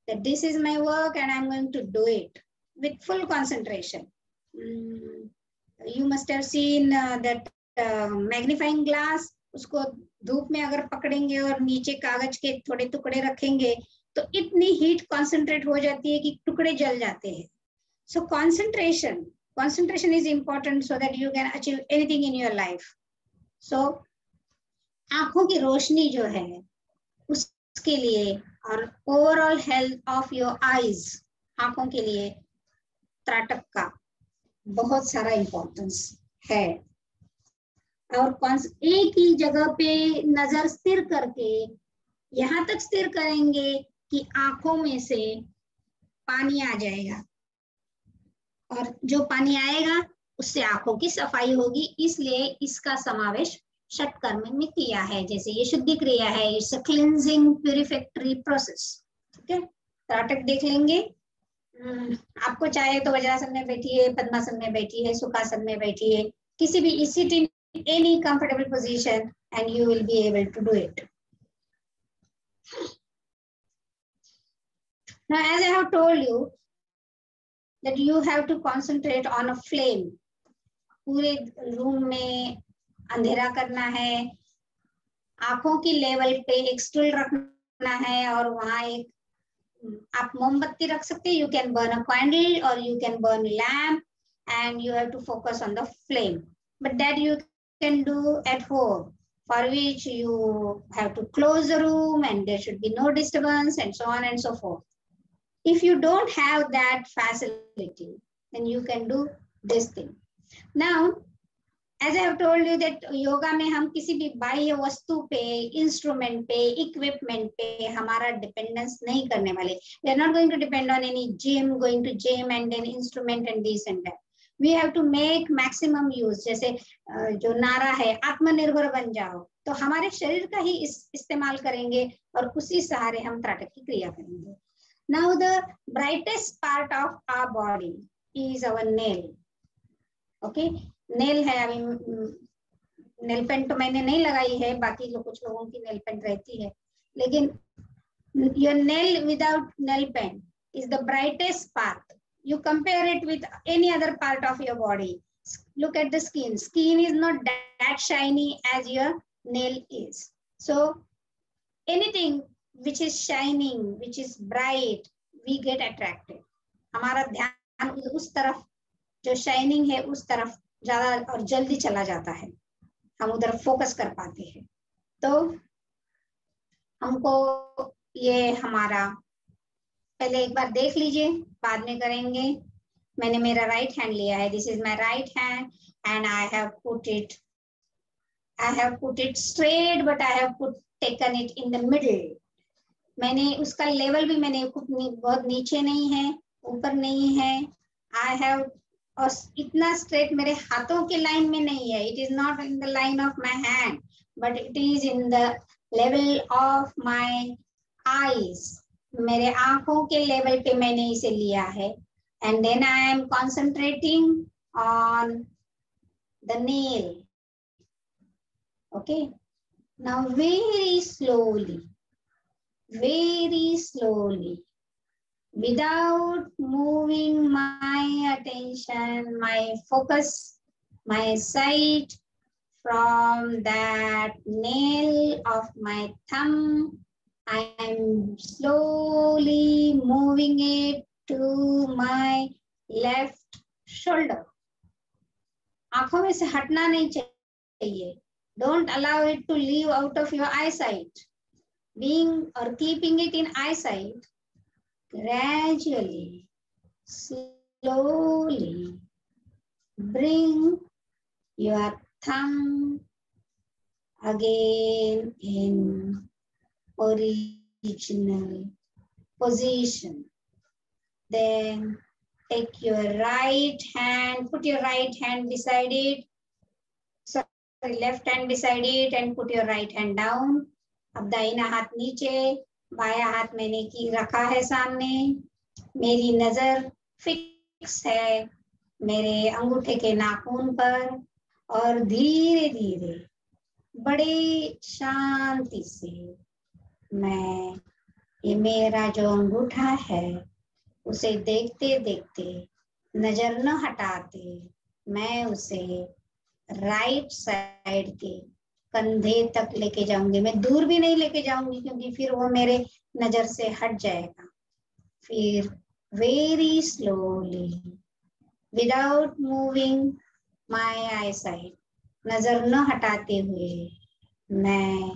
that this is my work and I'm going to do it with full concentration. Mm, you must have seen uh, that uh, magnifying glass. उसको धूप में अगर पकड़ेंगे और नीचे कागज के थोड़े टुकड़े रखेंगे तो इतनी हीट कॉन्सेंट्रेट हो जाती है कि टुकड़े जल जाते हैं. So concentration, concentration is important so that you can achieve anything in your life. So आंखों की रोशनी जो है उसके लिए और overall health of your eyes, आंखों के लिए त्राटक का बहुत सारा इंपॉर्टेंस है. और एक ही जगह पे नजर स्थिर करके यहां तक स्थिर करेंगे कि आंखों में से पानी आ जाएगा और जो पानी आएगा उससे आंखों की सफाई होगी. इसलिए इसका समावेश षटकर्म में किया है. जैसे ये शुद्धि क्रिया है, it's a cleansing purificatory process. ठीक है, त्राटक देख लेंगे. आपको चाहे तो वज्रासन में बैठिए, पद्मासन में बैठिए, सुखासन में बैठिए, किसी भी sit in any comfortable position and you will be able to do it. Now, as I have told you that you have to concentrate on a flame. पूरे रूम में अंधेरा करना है, आंखों की लेवल पे एक स्टूल रखना है और वहां एक आप मोमबत्ती रख सकते हैं. You can burn a candle or you can burn a lamp and you have to focus on the flame. But that you can do at home, for which you have to close the room and there should be no disturbance and so on and so forth. If you don't have that facility, then you can do this thing. Now, as I have told you that yoga में हम किसी भी बाह्य वस्तु पे, instrument पे, equipment पे हमारा डिपेंडेंस नहीं करने वाले. We are not going to depend on any gym, going to gym and then instrument and this and that. We have to make maximum use. जैसे जो नारा है आत्मनिर्भर बन जाओ, तो हमारे शरीर का ही इस, इस्तेमाल करेंगे और उसी सहारे हम त्राटक की क्रिया करेंगे. Now the brightest part of our body is our nail. Okay, nail है. अभी नेल पेंट तो मैंने नहीं लगाई है, बाकी लोग कुछ लोगों की नेल पेंट रहती है, लेकिन your nail without nail paint is the brightest part. You compare it with any other part of your body. Look at the skin. Skin is not that shiny as your nail is. So anything which is shining, which is bright, we get attracted. हमारा ध्यान उस तरफ जो shining है उस तरफ ज्यादा और जल्दी चला जाता है, हम उधर फोकस कर पाते हैं. तो हमको ये हमारा पहले एक बार देख लीजिए, बाद में करेंगे. मैंने मेरा राइट हैंड लिया है. This is my right hand and I have put it I have put it straight but I have put taken it in the middle. मैंने उसका लेवल भी मैंने बहुत नीचे नहीं है, ऊपर नहीं है. आई हैव और इतना स्ट्रेट मेरे हाथों के लाइन में नहीं है. It is not in the line of my hand but it is in the level of my eyes. मेरे आंखों के लेवल पे मैंने इसे लिया है. And then I am concentrating on the nail. Okay, now very slowly, very slowly, without moving my attention, my focus, my sight from that nail of my thumb, I am slowly moving it to my left shoulder. आंखों में से हटना नहीं चाहिए. Don't allow it to leave out of your eyesight. Being or keeping it in eyesight, gradually, slowly bring your thumb again in original position. Then take your right hand, put your right hand beside it, sorry, left hand beside it and put your right hand down. अब दाहिना हाथ नीचे, बायां हाथ मैंने की रखा है सामने. मेरी नजर फिक्स है मेरे अंगूठे के नाखून पर और धीरे धीरे बड़े शांति से मैं ये मेरा जो अंगूठा है उसे देखते देखते नजर न हटाते मैं उसे राइट साइड के कंधे तक लेके जाऊंगी। मैं दूर भी नहीं लेके जाऊंगी क्योंकि फिर वो मेरे नजर से हट जाएगा। फिर very slowly without moving my eye side, नजर न हटाते हुए मैं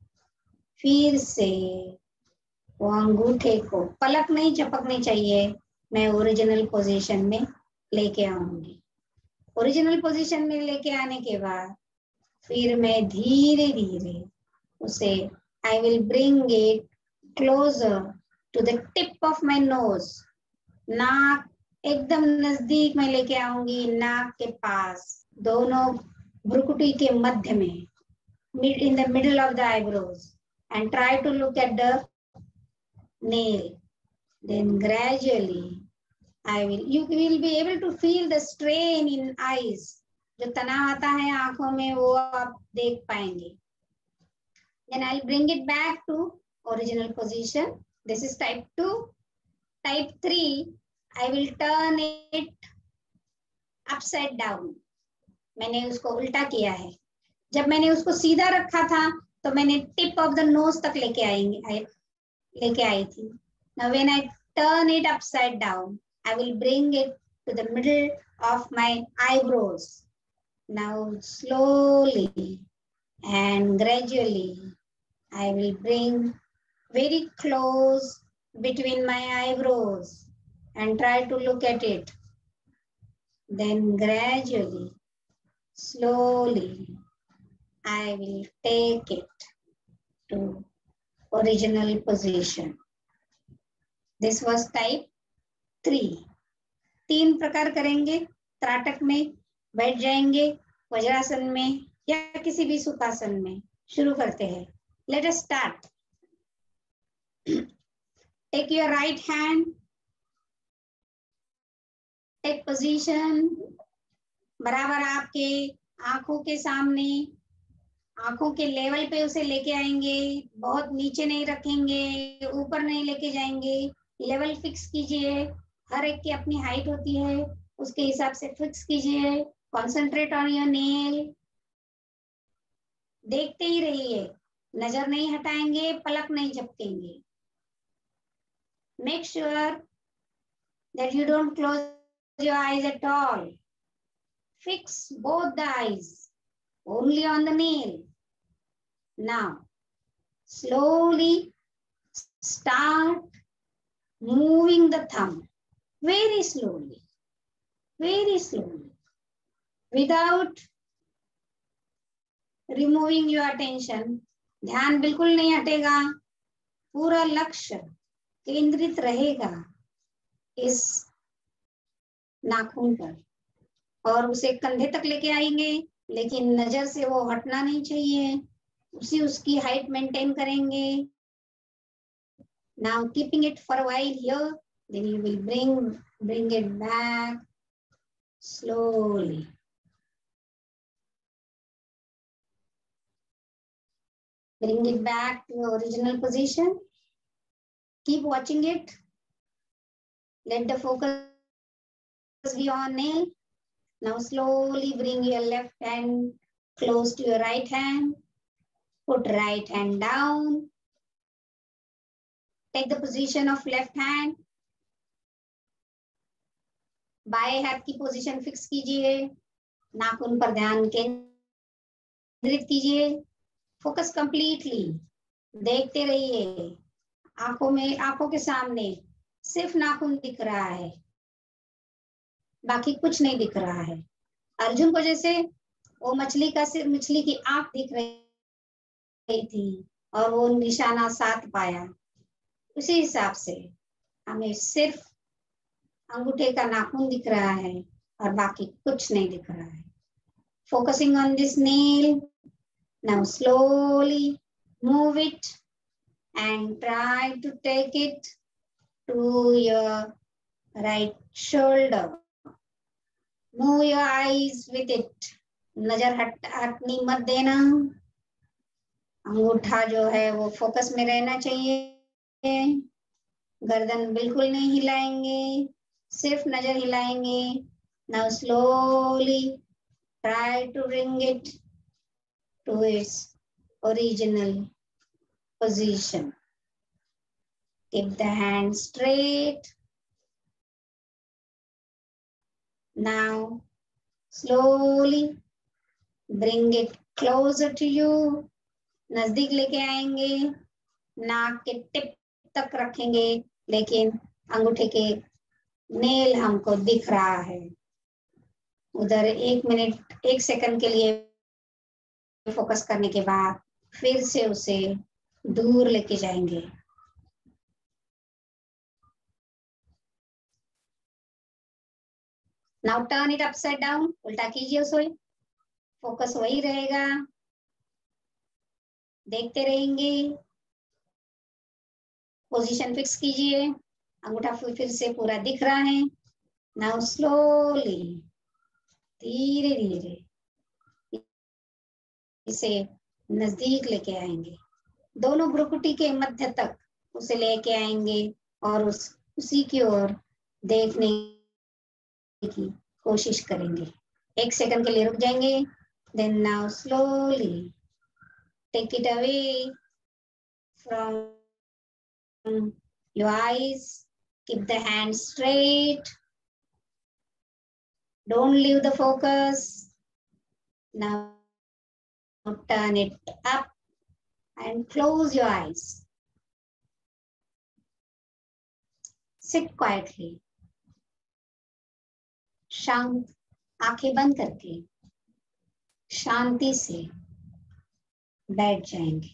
फिर से वो अंगूठे को, पलक नहीं झपकनी चाहिए, मैं ओरिजिनल पोजीशन में लेके आऊंगी। ओरिजिनल पोजीशन में लेके आने के बाद फिर मैं धीरे धीरे उसे I will bring it closer to the tip of my nose, नाक एकदम नजदीक में लेके आऊंगी, नाक के पास, दोनों भ्रुकुटी के मध्य में, mid in the middle of the eyebrows, and try to look at the nail. Then gradually I will, you will be able to feel the strain in eyes. जो तनाव आता है आंखों में वो आप देख पाएंगे। Then I'll bring it back to original position. This is type two. Type three, I will turn it upside down. मैंने उसको उल्टा किया है। जब मैंने उसको सीधा रखा था तो मैंने टिप ऑफ द नोज तक लेके आएंगे लेके आई थी। Now when I turn it upside down, I will bring it to the middle of my eyebrows. Now slowly and gradually I will bring very close between my eyebrows and try to look at it. Then gradually, slowly, I will take it to original position. This was type three. तीन प्रकार करेंगे। त्राटक में बैठ जाएंगे, वज्रासन में या किसी भी सुखासन में। शुरू करते हैं। Let us start. Take your right hand. Take position. बराबर आपके आंखों के सामने, आंखों के लेवल पे उसे लेके आएंगे। बहुत नीचे नहीं रखेंगे, ऊपर नहीं लेके जाएंगे। लेवल फिक्स कीजिए। हर एक की अपनी हाइट होती है, उसके हिसाब से फिक्स कीजिए। Concentrate on your nail. देखते ही रहिए, नजर नहीं हटाएंगे, पलक नहीं झपकेंगे। Make sure that you don't close your eyes at all. Fix both the eyes only on the nail. Now, slowly start moving the thumb very slowly, very slowly, without removing your attention. ध्यान बिल्कुल नहीं हटेगा, पूरा लक्ष्य केंद्रित रहेगा इस नाखून पर और उसे कंधे तक लेके आएंगे, लेकिन नजर से वो हटना नहीं चाहिए। उसी उसकी हाइट मेंटेन करेंगे। Now keeping it for a while here, then you will bring bring it back slowly. Bring it back to original position. Keep watching it. Let the focus be on nail. Now slowly bring your left hand close to your right hand. Put right hand down. Take the position of left hand. बाएं हाथ की position fix कीजिए। नाखून पर ध्यान केंद्रित कीजिए। Focus completely. देखते रहिए। आंखों में, आंखों के सामने सिर्फ नाखून दिख रहा है, बाकी कुछ नहीं दिख रहा है। अर्जुन को जैसे वो मछली का सिर्फ मछली की आंख दिख रही थी और वो निशाना साध पाया, उसी हिसाब से हमें सिर्फ अंगूठे का नाखून दिख रहा है और बाकी कुछ नहीं दिख रहा है। Focusing on this nail, now slowly move it and try to take it to your right shoulder. Move your eyes with it. नजर हट हटनी मत देना। अंगूठा जो है वो फोकस में रहना चाहिए। गर्दन बिल्कुल नहीं हिलाएंगे, सिर्फ नजर हिलाएंगे। Now slowly try to bring it to its original position. Keep the hand straight. Now slowly bring it closer to you. नजदीक लेके आएंगे, नाक के टिप तक रखेंगे, लेकिन अंगूठे के नेल हमको दिख रहा है. उधर एक मिनट एक सेकंड के लिए फोकस करने के बाद फिर से उसे दूर लेके जाएंगे. Now turn it upside down. उल्टा कीजिए उसे. फोकस वही रहेगा. देखते रहेंगे. पोजीशन फिक्स कीजिए. अंगूठा फिर से पूरा दिख रहा है. Now slowly, धीरे धीरे इसे नजदीक लेके आएंगे. दोनों भ्रुकुटी के मध्य तक उसे लेके आएंगे और उस उसी की ओर देखने की कोशिश करेंगे. एक सेकंड के लिए रुक जाएंगे. Then now slowly take it away from your eyes. Keep the hand straight. Don't leave the focus. Now turn it up and close your eyes. Sit quietly. शांत आंखें बंद करके शांति से बैठ जाएंगे.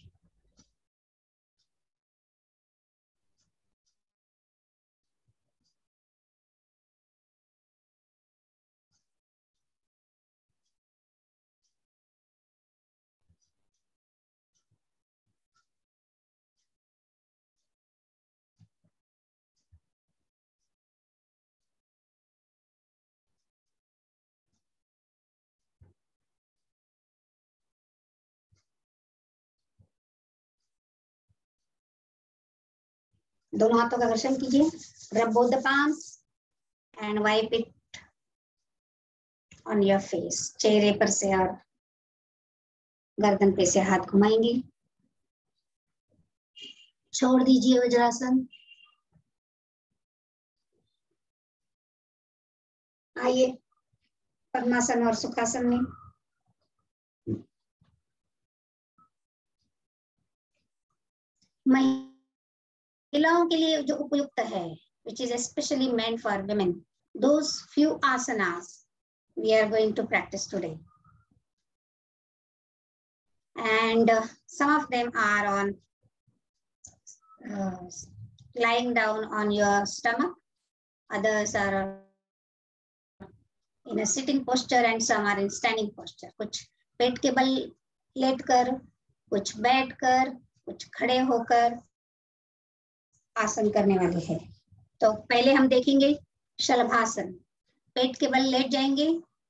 दोनों हाथों का घर्षण कीजिए. Rub both the palms and wipe it on your face. चेहरे पर से और गर्दन पे से हाथ घुमाएंगे. छोड़ दीजिए वज्रासन. आइए पद्मासन और सुखासन में. महिलाओं के लिए जो उपयुक्त है, which is especially meant for women, those few asanas we are going to practice today, and uh, some of them are on uh, lying down on your stomach, others are in a sitting posture and some are in standing posture. कुछ पेट के बल लेटकर, कुछ बैठकर, कुछ खड़े होकर आसन करने वाले हैं. तो पहले हम देखेंगे शलभासन. पेट के बल लेट जाएंगे.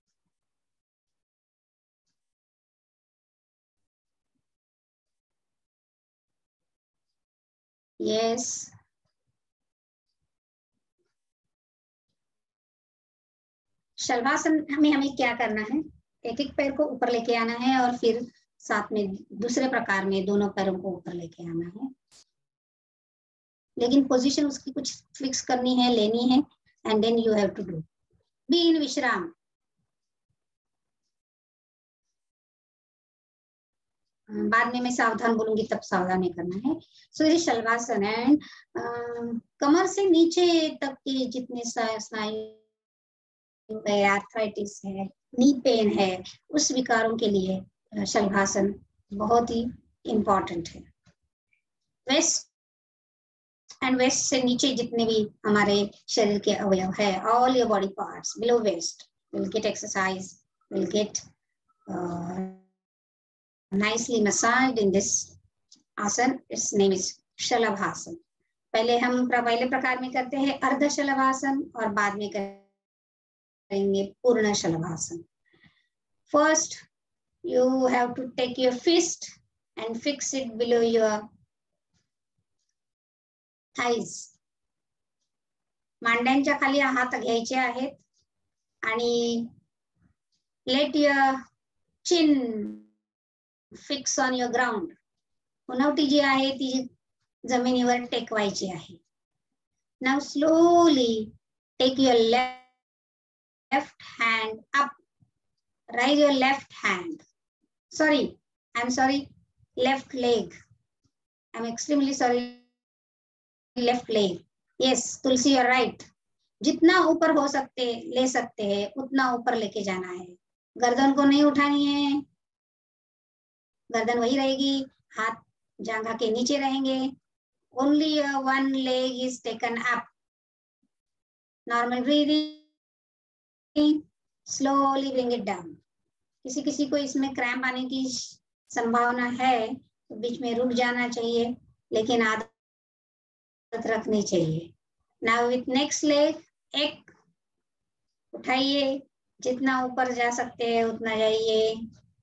यस. शलभासन में हमें क्या करना है? एक एक पैर को ऊपर लेके आना है और फिर साथ में दूसरे प्रकार में दोनों पैरों को ऊपर लेके आना है. लेकिन पोजीशन उसकी कुछ फिक्स करनी है, लेनी है. And then you have to do. Be in विश्राम. बाद में मैं सावधान बोलूंगी तब सावधान करना है. सो ये शलभासन. एंड कमर से नीचे तक के जितने स्नायु है, आर्थराइटिस है, नी पेन है, उस विकारों के लिए शलभासन बहुत ही इम्पोर्टेंट है. वेस्ट एंड वेस्ट से नीचे जितने भी हमारे शरीर के अवयव है, all your body parts below waist will get exercise, will get nicely massaged in this asan. Its name is shalabhasana. पहले हम पहले प्रकार में करते हैं अर्ध शलभासन और बाद में करेंगे purna shalabhasana. First, you have to take your fist and fix it below your thighs. मांड्यांच्या खाली हात घ्यायचे आहेत आणि let your chin fix on your ground. उनवटी जी आहे ती जमिनीवर टेकवायची आहे. Now slowly take your left hand up. Raise your left hand. Sorry, I am sorry, left leg. I am extremely sorry, left leg. Yes Tulsi, you're right. जितना ऊपर हो सकते ले सकते हैं उतना ऊपर लेके जाना है. गर्दन को नहीं उठानी है, गर्दन वही रहेगी, हाथ जांघा के नीचे रहेंगे. Only one leg is taken up. Normal breathing, slowly bring it down. किसी किसी को इसमें क्रैम्प आने की संभावना है तो बीच में रुक जाना चाहिए, लेकिन आदत रखनी चाहिए. नाउ विथ नेक्स्ट लेग, एक उठाइए, जितना ऊपर जा सकते हैं उतना जाइए.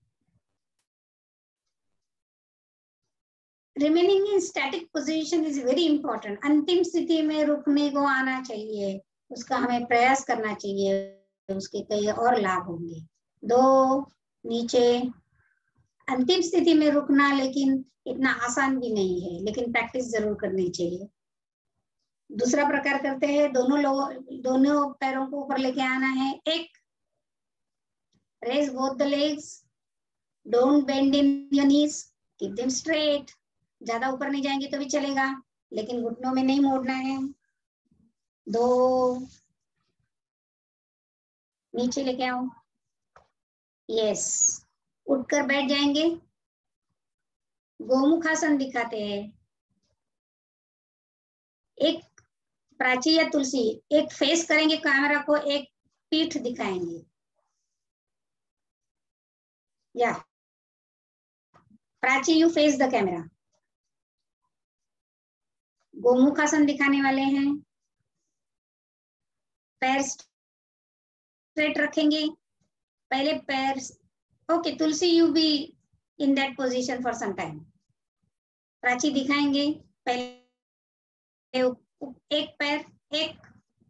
Remaining in static position is very important. अंतिम स्थिति में रुकने को आना चाहिए, उसका हमें प्रयास करना चाहिए, उसके कई और लाभ होंगे. दो, नीचे. अंतिम स्थिति में रुकना लेकिन इतना आसान भी नहीं है, लेकिन प्रैक्टिस जरूर करनी चाहिए. दूसरा प्रकार करते हैं, दोनों लोगों दोनों पैरों को ऊपर लेके आना है. एक, raise both the legs, don't bend in your knees, keep them straight. ज्यादा ऊपर नहीं जाएंगे तो भी चलेगा, लेकिन घुटनों में नहीं मोड़ना है. दो, नीचे लेके आओ. यस, उठकर बैठ जाएंगे. गोमुखासन दिखाते हैं. एक प्राची या तुलसी, एक फेस करेंगे कैमरा को, एक पीठ दिखाएंगे. या Prachi, you face the camera. Gomukhasana दिखाने वाले हैं. पैर स्ट्रेट रखेंगे. पहले पैर. Okay Tulsi, you be in that position for some time. Prachi दिखाएंगे. पहले एक पैर, एक.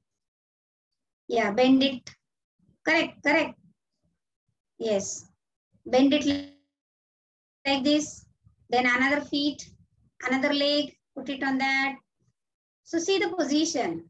या bend it. Correct correct. Yes, bend it like this. Then another feet, another leg, put it on that. So see the position.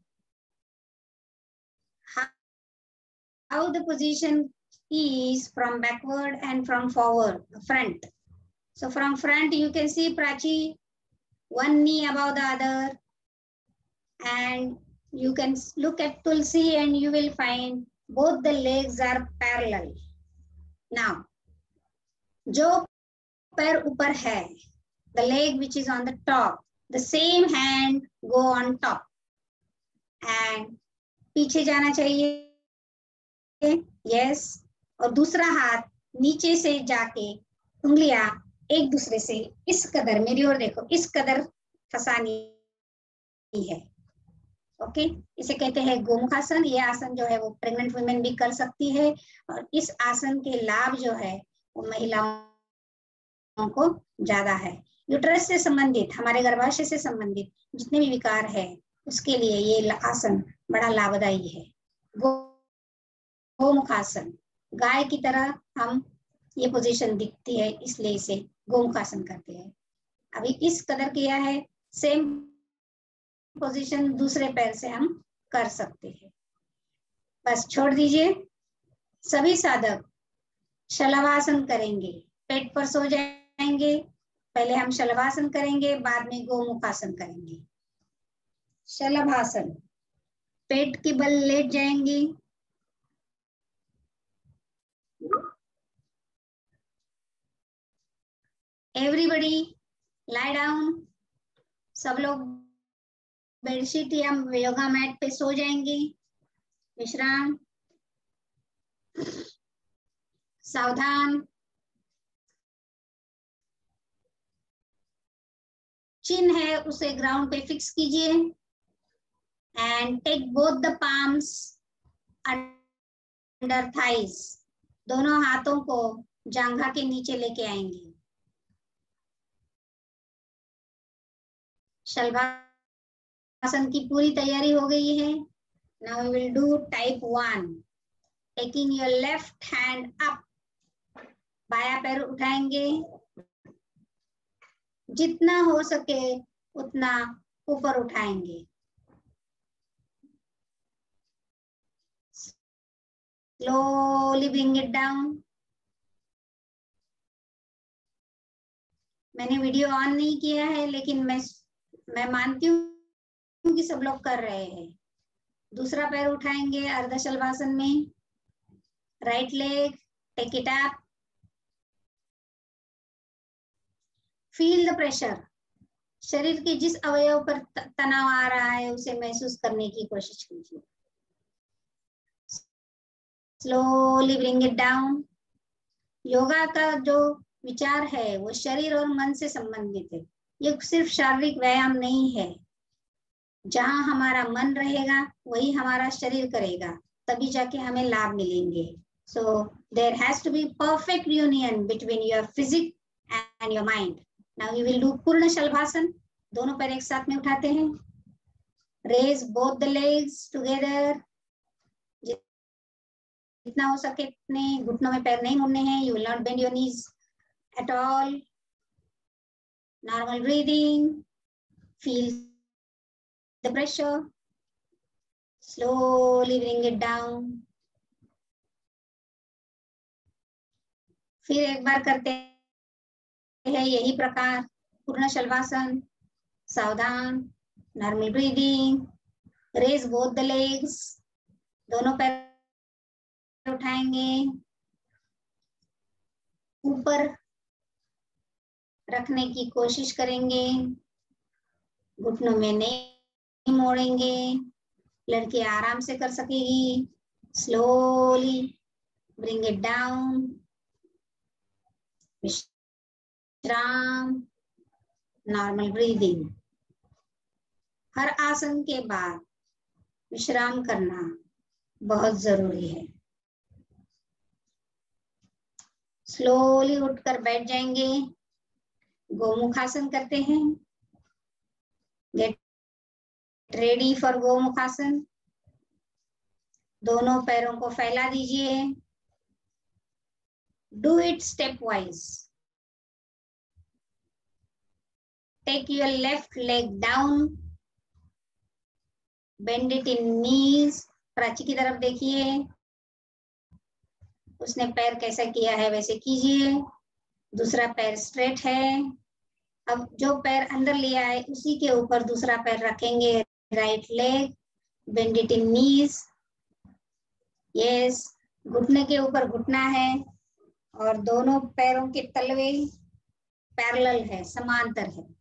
How, how the position is from backward and from forward, front. So from front you can see Prachi, one knee above the other. And you can look at Tulsi and you will find both the legs are parallel. Now, जो पैर ऊपर है, the leg which is on the top, the same hand go on top and पीछे जाना चाहिए. yes, और दूसरा हाथ नीचे से जाके उंगलियां एक दूसरे से इस कदर, मेरी ओर देखो, इस कदर फंसानी है. Okay okay? इसे कहते हैं गोमुखासन. ये आसन जो है वो प्रेग्नेंट वुमेन भी कर सकती है, और इस आसन के लाभ जो है वो महिलाओं को ज्यादा है. यूट्रस से संबंधित, हमारे गर्भाशय से संबंधित जितने भी विकार है उसके लिए ये आसन बड़ा लाभदायी है. गोमुखासन, गाय की तरह हम ये पोजीशन दिखती है, इसलिए इसे गोमुखासन करते हैं. अभी इस कदर किया है, सेम पोजीशन दूसरे पैर से हम कर सकते हैं. बस छोड़ दीजिए. सभी साधक शलभासन करेंगे. पेट पर सो जाएंगे. पहले हम शलभासन करेंगे, बाद में गोमुखासन करेंगे. शलभासन, पेट की बल लेट जाएंगी. Everybody lie down. सब लोग बेडशीट या योगा मैट पे सो जाएंगे. विश्राम. सावधान. चिन है उसे ग्राउंड पे फिक्स कीजिए. And take both the palms under thighs. दोनों हाथों को जांघा के नीचे लेके आएंगे. शलभासन आसन की पूरी तैयारी हो गई है। Now we will do type one, taking your left hand up, बाया पैर उठाएंगे, जितना हो सके उतना ऊपर उठाएंगे। Slowly bring it down. मैंने वीडियो ऑन नहीं किया है, लेकिन मैं मैं मानती हूँ कि सब लोग कर रहे हैं। दूसरा पैर उठाएंगे अर्ध शलभासन में, right leg take it up, feel the pressure. शरीर के जिस अवयव पर तनाव आ रहा है उसे महसूस करने की कोशिश कीजिए। Slowly bring it down. Yoga का जो विचार है वो शरीर और मन से संबंधित है। ये सिर्फ शारीरिक व्यायाम नहीं है। जहां हमारा मन रहेगा वही हमारा शरीर करेगा, तभी जाके हमें लाभ मिलेंगे। So there has to be perfect union between your physique and your mind. Now we will do purna shalabhasana. दोनों पैर एक साथ में उठाते हैं। Raise both the legs together. जितना हो सके इतने घुटनों में पैर नहीं मुड़ने हैं। You will not bend your knees at all. Normal breathing, feel the pressure, slowly bring it down। फिर एक बार करते हैं यही प्रकार पूर्ण शलभासन। सावधान, normal breathing, raise both the legs, दोनों पैर उठाएंगे, ऊपर रखने की कोशिश करेंगे, घुटनों में नहीं मोड़ेंगे। लड़की आराम से कर सकेगी। Slowly bring it down. विश्राम, नॉर्मल ब्रीदिंग। हर आसन के बाद विश्राम करना बहुत जरूरी है। स्लोली उठकर बैठ जाएंगे। गोमुखासन करते हैं। Get ready for gomukhasana. दोनों पैरों को फैला दीजिए। Do it step wise. Take your left leg down, bend it in knees. Prachi की तरफ देखिए, उसने पैर कैसा किया है वैसे कीजिए। दूसरा पैर स्ट्रेट है। अब जो पैर अंदर लिया है उसी के ऊपर दूसरा पैर रखेंगे। Right leg, bend it in knees. Yes, घुटने के ऊपर घुटना है और दोनों पैरों के तलवे पैरेलल है, समांतर है।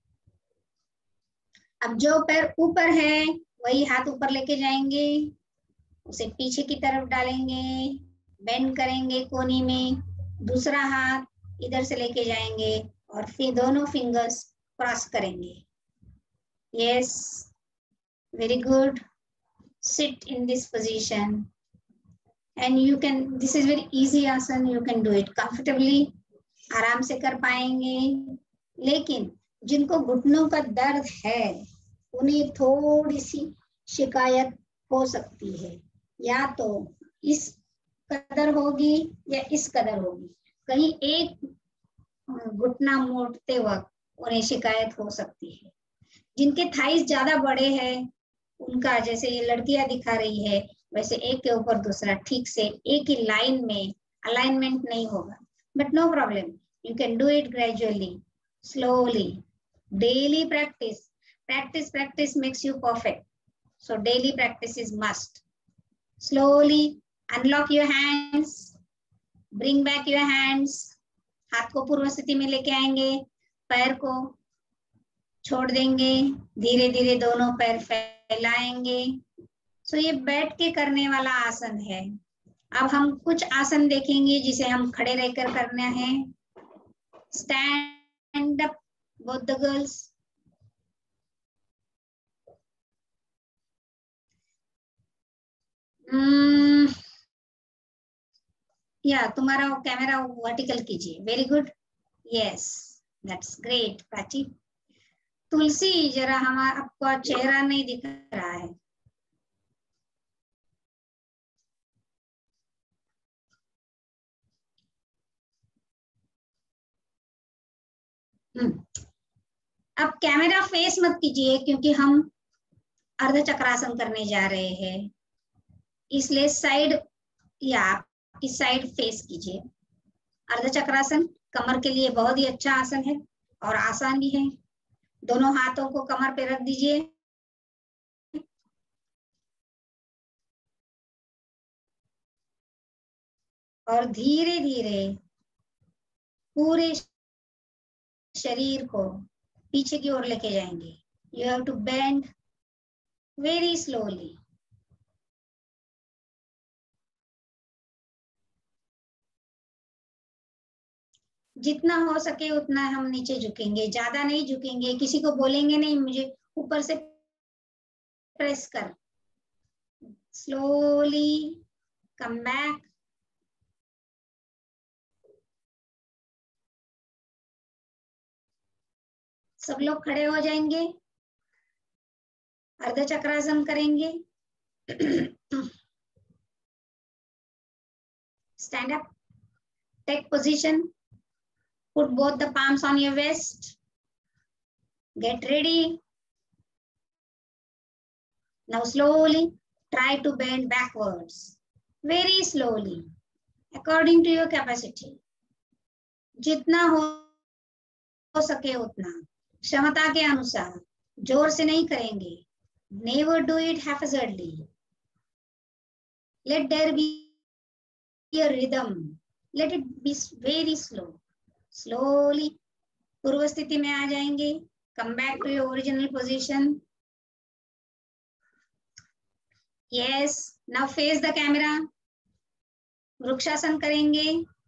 अब जो पैर ऊपर है वही हाथ ऊपर लेके जाएंगे, उसे पीछे की तरफ डालेंगे, बेंड करेंगे कोनी में। दूसरा हाथ इधर से लेके जाएंगे और फिर दोनों फिंगर्स क्रॉस करेंगे। Yes, very good. Sit in this position and you can, this is very easy asana, you can do it comfortably. आराम से कर पाएंगे। लेकिन जिनको घुटनों का दर्द है उन्हें थोड़ी सी शिकायत हो सकती है, या तो इस कदर होगी या इस कदर होगी। कहीं एक घुटना मोड़ते वक्त उन्हें शिकायत हो सकती है। जिनके थाइस ज्यादा बड़े हैं उनका, जैसे ये लड़कियां दिखा रही है, वैसे एक के ऊपर दूसरा ठीक से एक ही लाइन में अलाइनमेंट नहीं होगा। But no problem, you can do it gradually, slowly. Daily practice. Practice, practice makes you perfect. So daily practice is must. Slowly unlock your hands. Bring back your hands. हाथ को पूर्व स्थिति में लेके आएंगे, पैर को छोड़ देंगे, धीरे धीरे दोनों पैर फैलाएंगे। सो so, ये बैठ के करने वाला आसन है। अब हम कुछ आसन देखेंगे जिसे हम खड़े रहकर करना है। Stand up, both the girls. Hmm. या तुम्हारा कैमरा वर्टिकल कीजिए। Very good. Yes, that's great Prachi. Tulsi जरा हमारा आपका चेहरा नहीं दिख रहा है। अब कैमरा फेस मत कीजिए क्योंकि हम अर्ध चक्रासन करने जा रहे हैं, इसलिए साइड या आपकी साइड फेस कीजिए। अर्ध चक्रासन कमर के लिए बहुत ही अच्छा आसन है और आसान भी है। दोनों हाथों को कमर पे रख दीजिए। और धीरे धीरे पूरे शरीर को पीछे की ओर लेके जाएंगे। You have to bend very slowly. जितना हो सके उतना हम नीचे झुकेंगे, ज्यादा नहीं झुकेंगे। किसी को बोलेंगे नहीं मुझे ऊपर से प्रेस कर। Slowly come back. सब लोग खड़े हो जाएंगे, अर्ध चक्रासन करेंगे। Stand up, take position, put both the palms on your waist, get ready. Now slowly try to bend backwards, very slowly, according to your capacity. जितना हो हो सके उतना, क्षमता के अनुसार, जोर से नहीं करेंगे। Never do it haphazardly. Let there be a rhythm. Let it be very slow. Slowly पूर्व स्थिति में आ जाएंगे। Come back to your original position. Yes. Now face the camera. Vrikshasana करेंगे।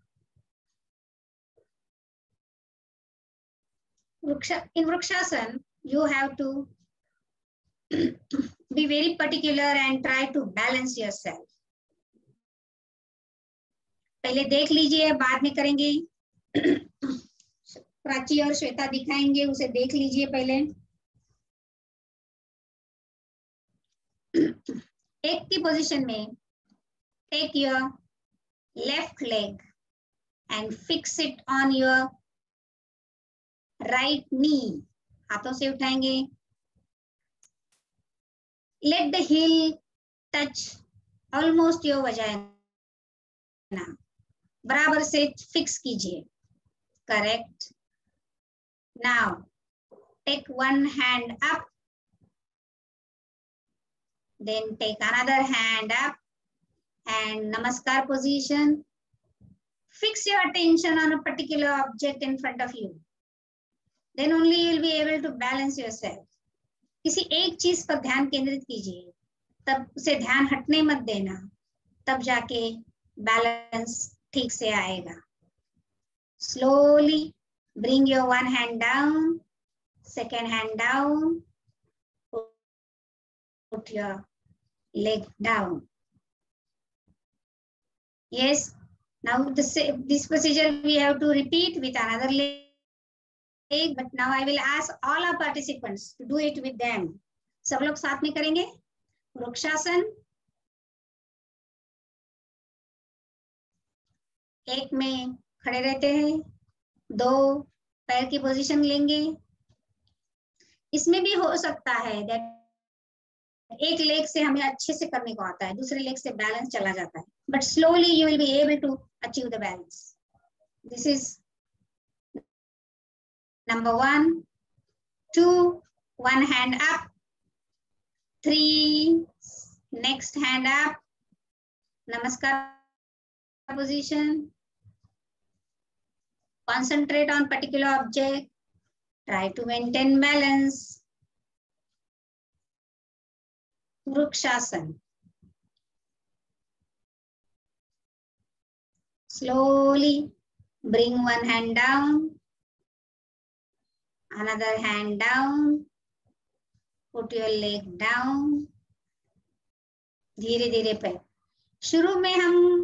वृक्षा in vrikshasana you have to be very particular and try to balance yourself. पहले देख लीजिए, बाद में करेंगे। प्राची और श्वेता दिखाएंगे, उसे देख लीजिए पहले। एक की पोजीशन में take your left leg and fix it on your right knee. हाथों से उठाएंगे। Let the heel touch almost your vagina. बराबर से फिक्स कीजिए। Correct. Now take one hand up, then take another hand up and namaskar position. Fix your attention on a particular object in front of you. Then only you will be able to balance yourself. किसी एक चीज पर ध्यान केंद्रित कीजिए, तब उसे ध्यान हटने मत देना, तब जाके बैलेंस ठीक से आएगा। Slowly bring your one hand down, second hand down, put your leg down. Yes, now this, this procedure we have to repeat with another leg, but now I will ask all our participants to do it with them. सब लोग साथ में करेंगे। वृक्षासन एक में खड़े रहते हैं, दो पैर की पोजीशन लेंगे। इसमें भी हो सकता है दैट एक लेग से हमें अच्छे से करने को आता है, दूसरे लेग से बैलेंस चला जाता है, but slowly you will be able to achieve the balance. This is number one, two, one hand up, three, next hand up, namaskar position. Concentrate on particular object. Try to maintain balance. Vrukshasana. Slowly bring one hand down, another hand down, put your leg down. धीरे धीरे पैर। शुरू में हम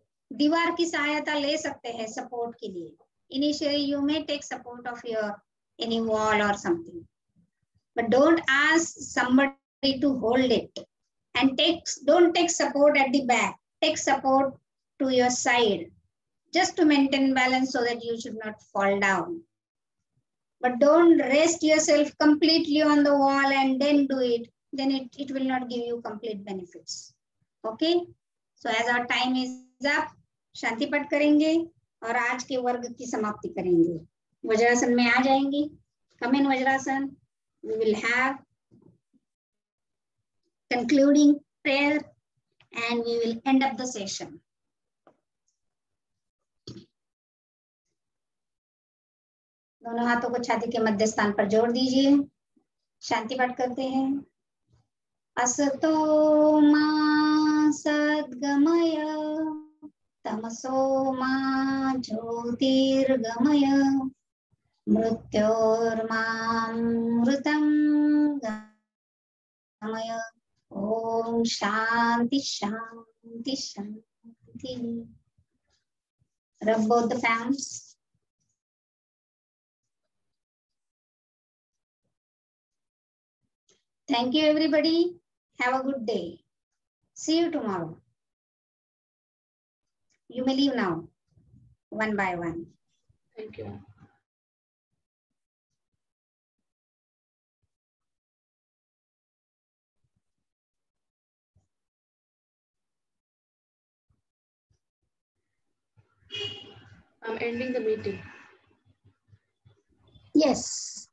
दीवार की सहायता ले सकते हैं सपोर्ट के लिए। Initially you may take support of your any wall or something. But don't ask somebody to hold it. And take, don't take support at the back. Take support to your side, just to maintain balance so that you should not fall down. But don't rest yourself completely on the wall and then do it. Then it, it will not give you complete benefits. Okay? So as our time is up, शांति पाठ करेंगे और आज के वर्ग की समाप्ति करेंगे. वज्रासन में आ जाएंगे. Come in vajrasana. We will have concluding prayer and we will end up the session. दोनों हाथों को छाती के मध्य स्थान पर जोड़ दीजिए. शांति पाठ करते हैं. असतो मा सद्गमय तमसो मा ज्योतिर्गमय मृत्योर्मामृतं गमय. ओम शांति शांति शांति. Rub both the palms. Thank you, everybody. Have a good day. See you tomorrow. You may leave now, one by one. Thank you. I'm ending the meeting. Yes.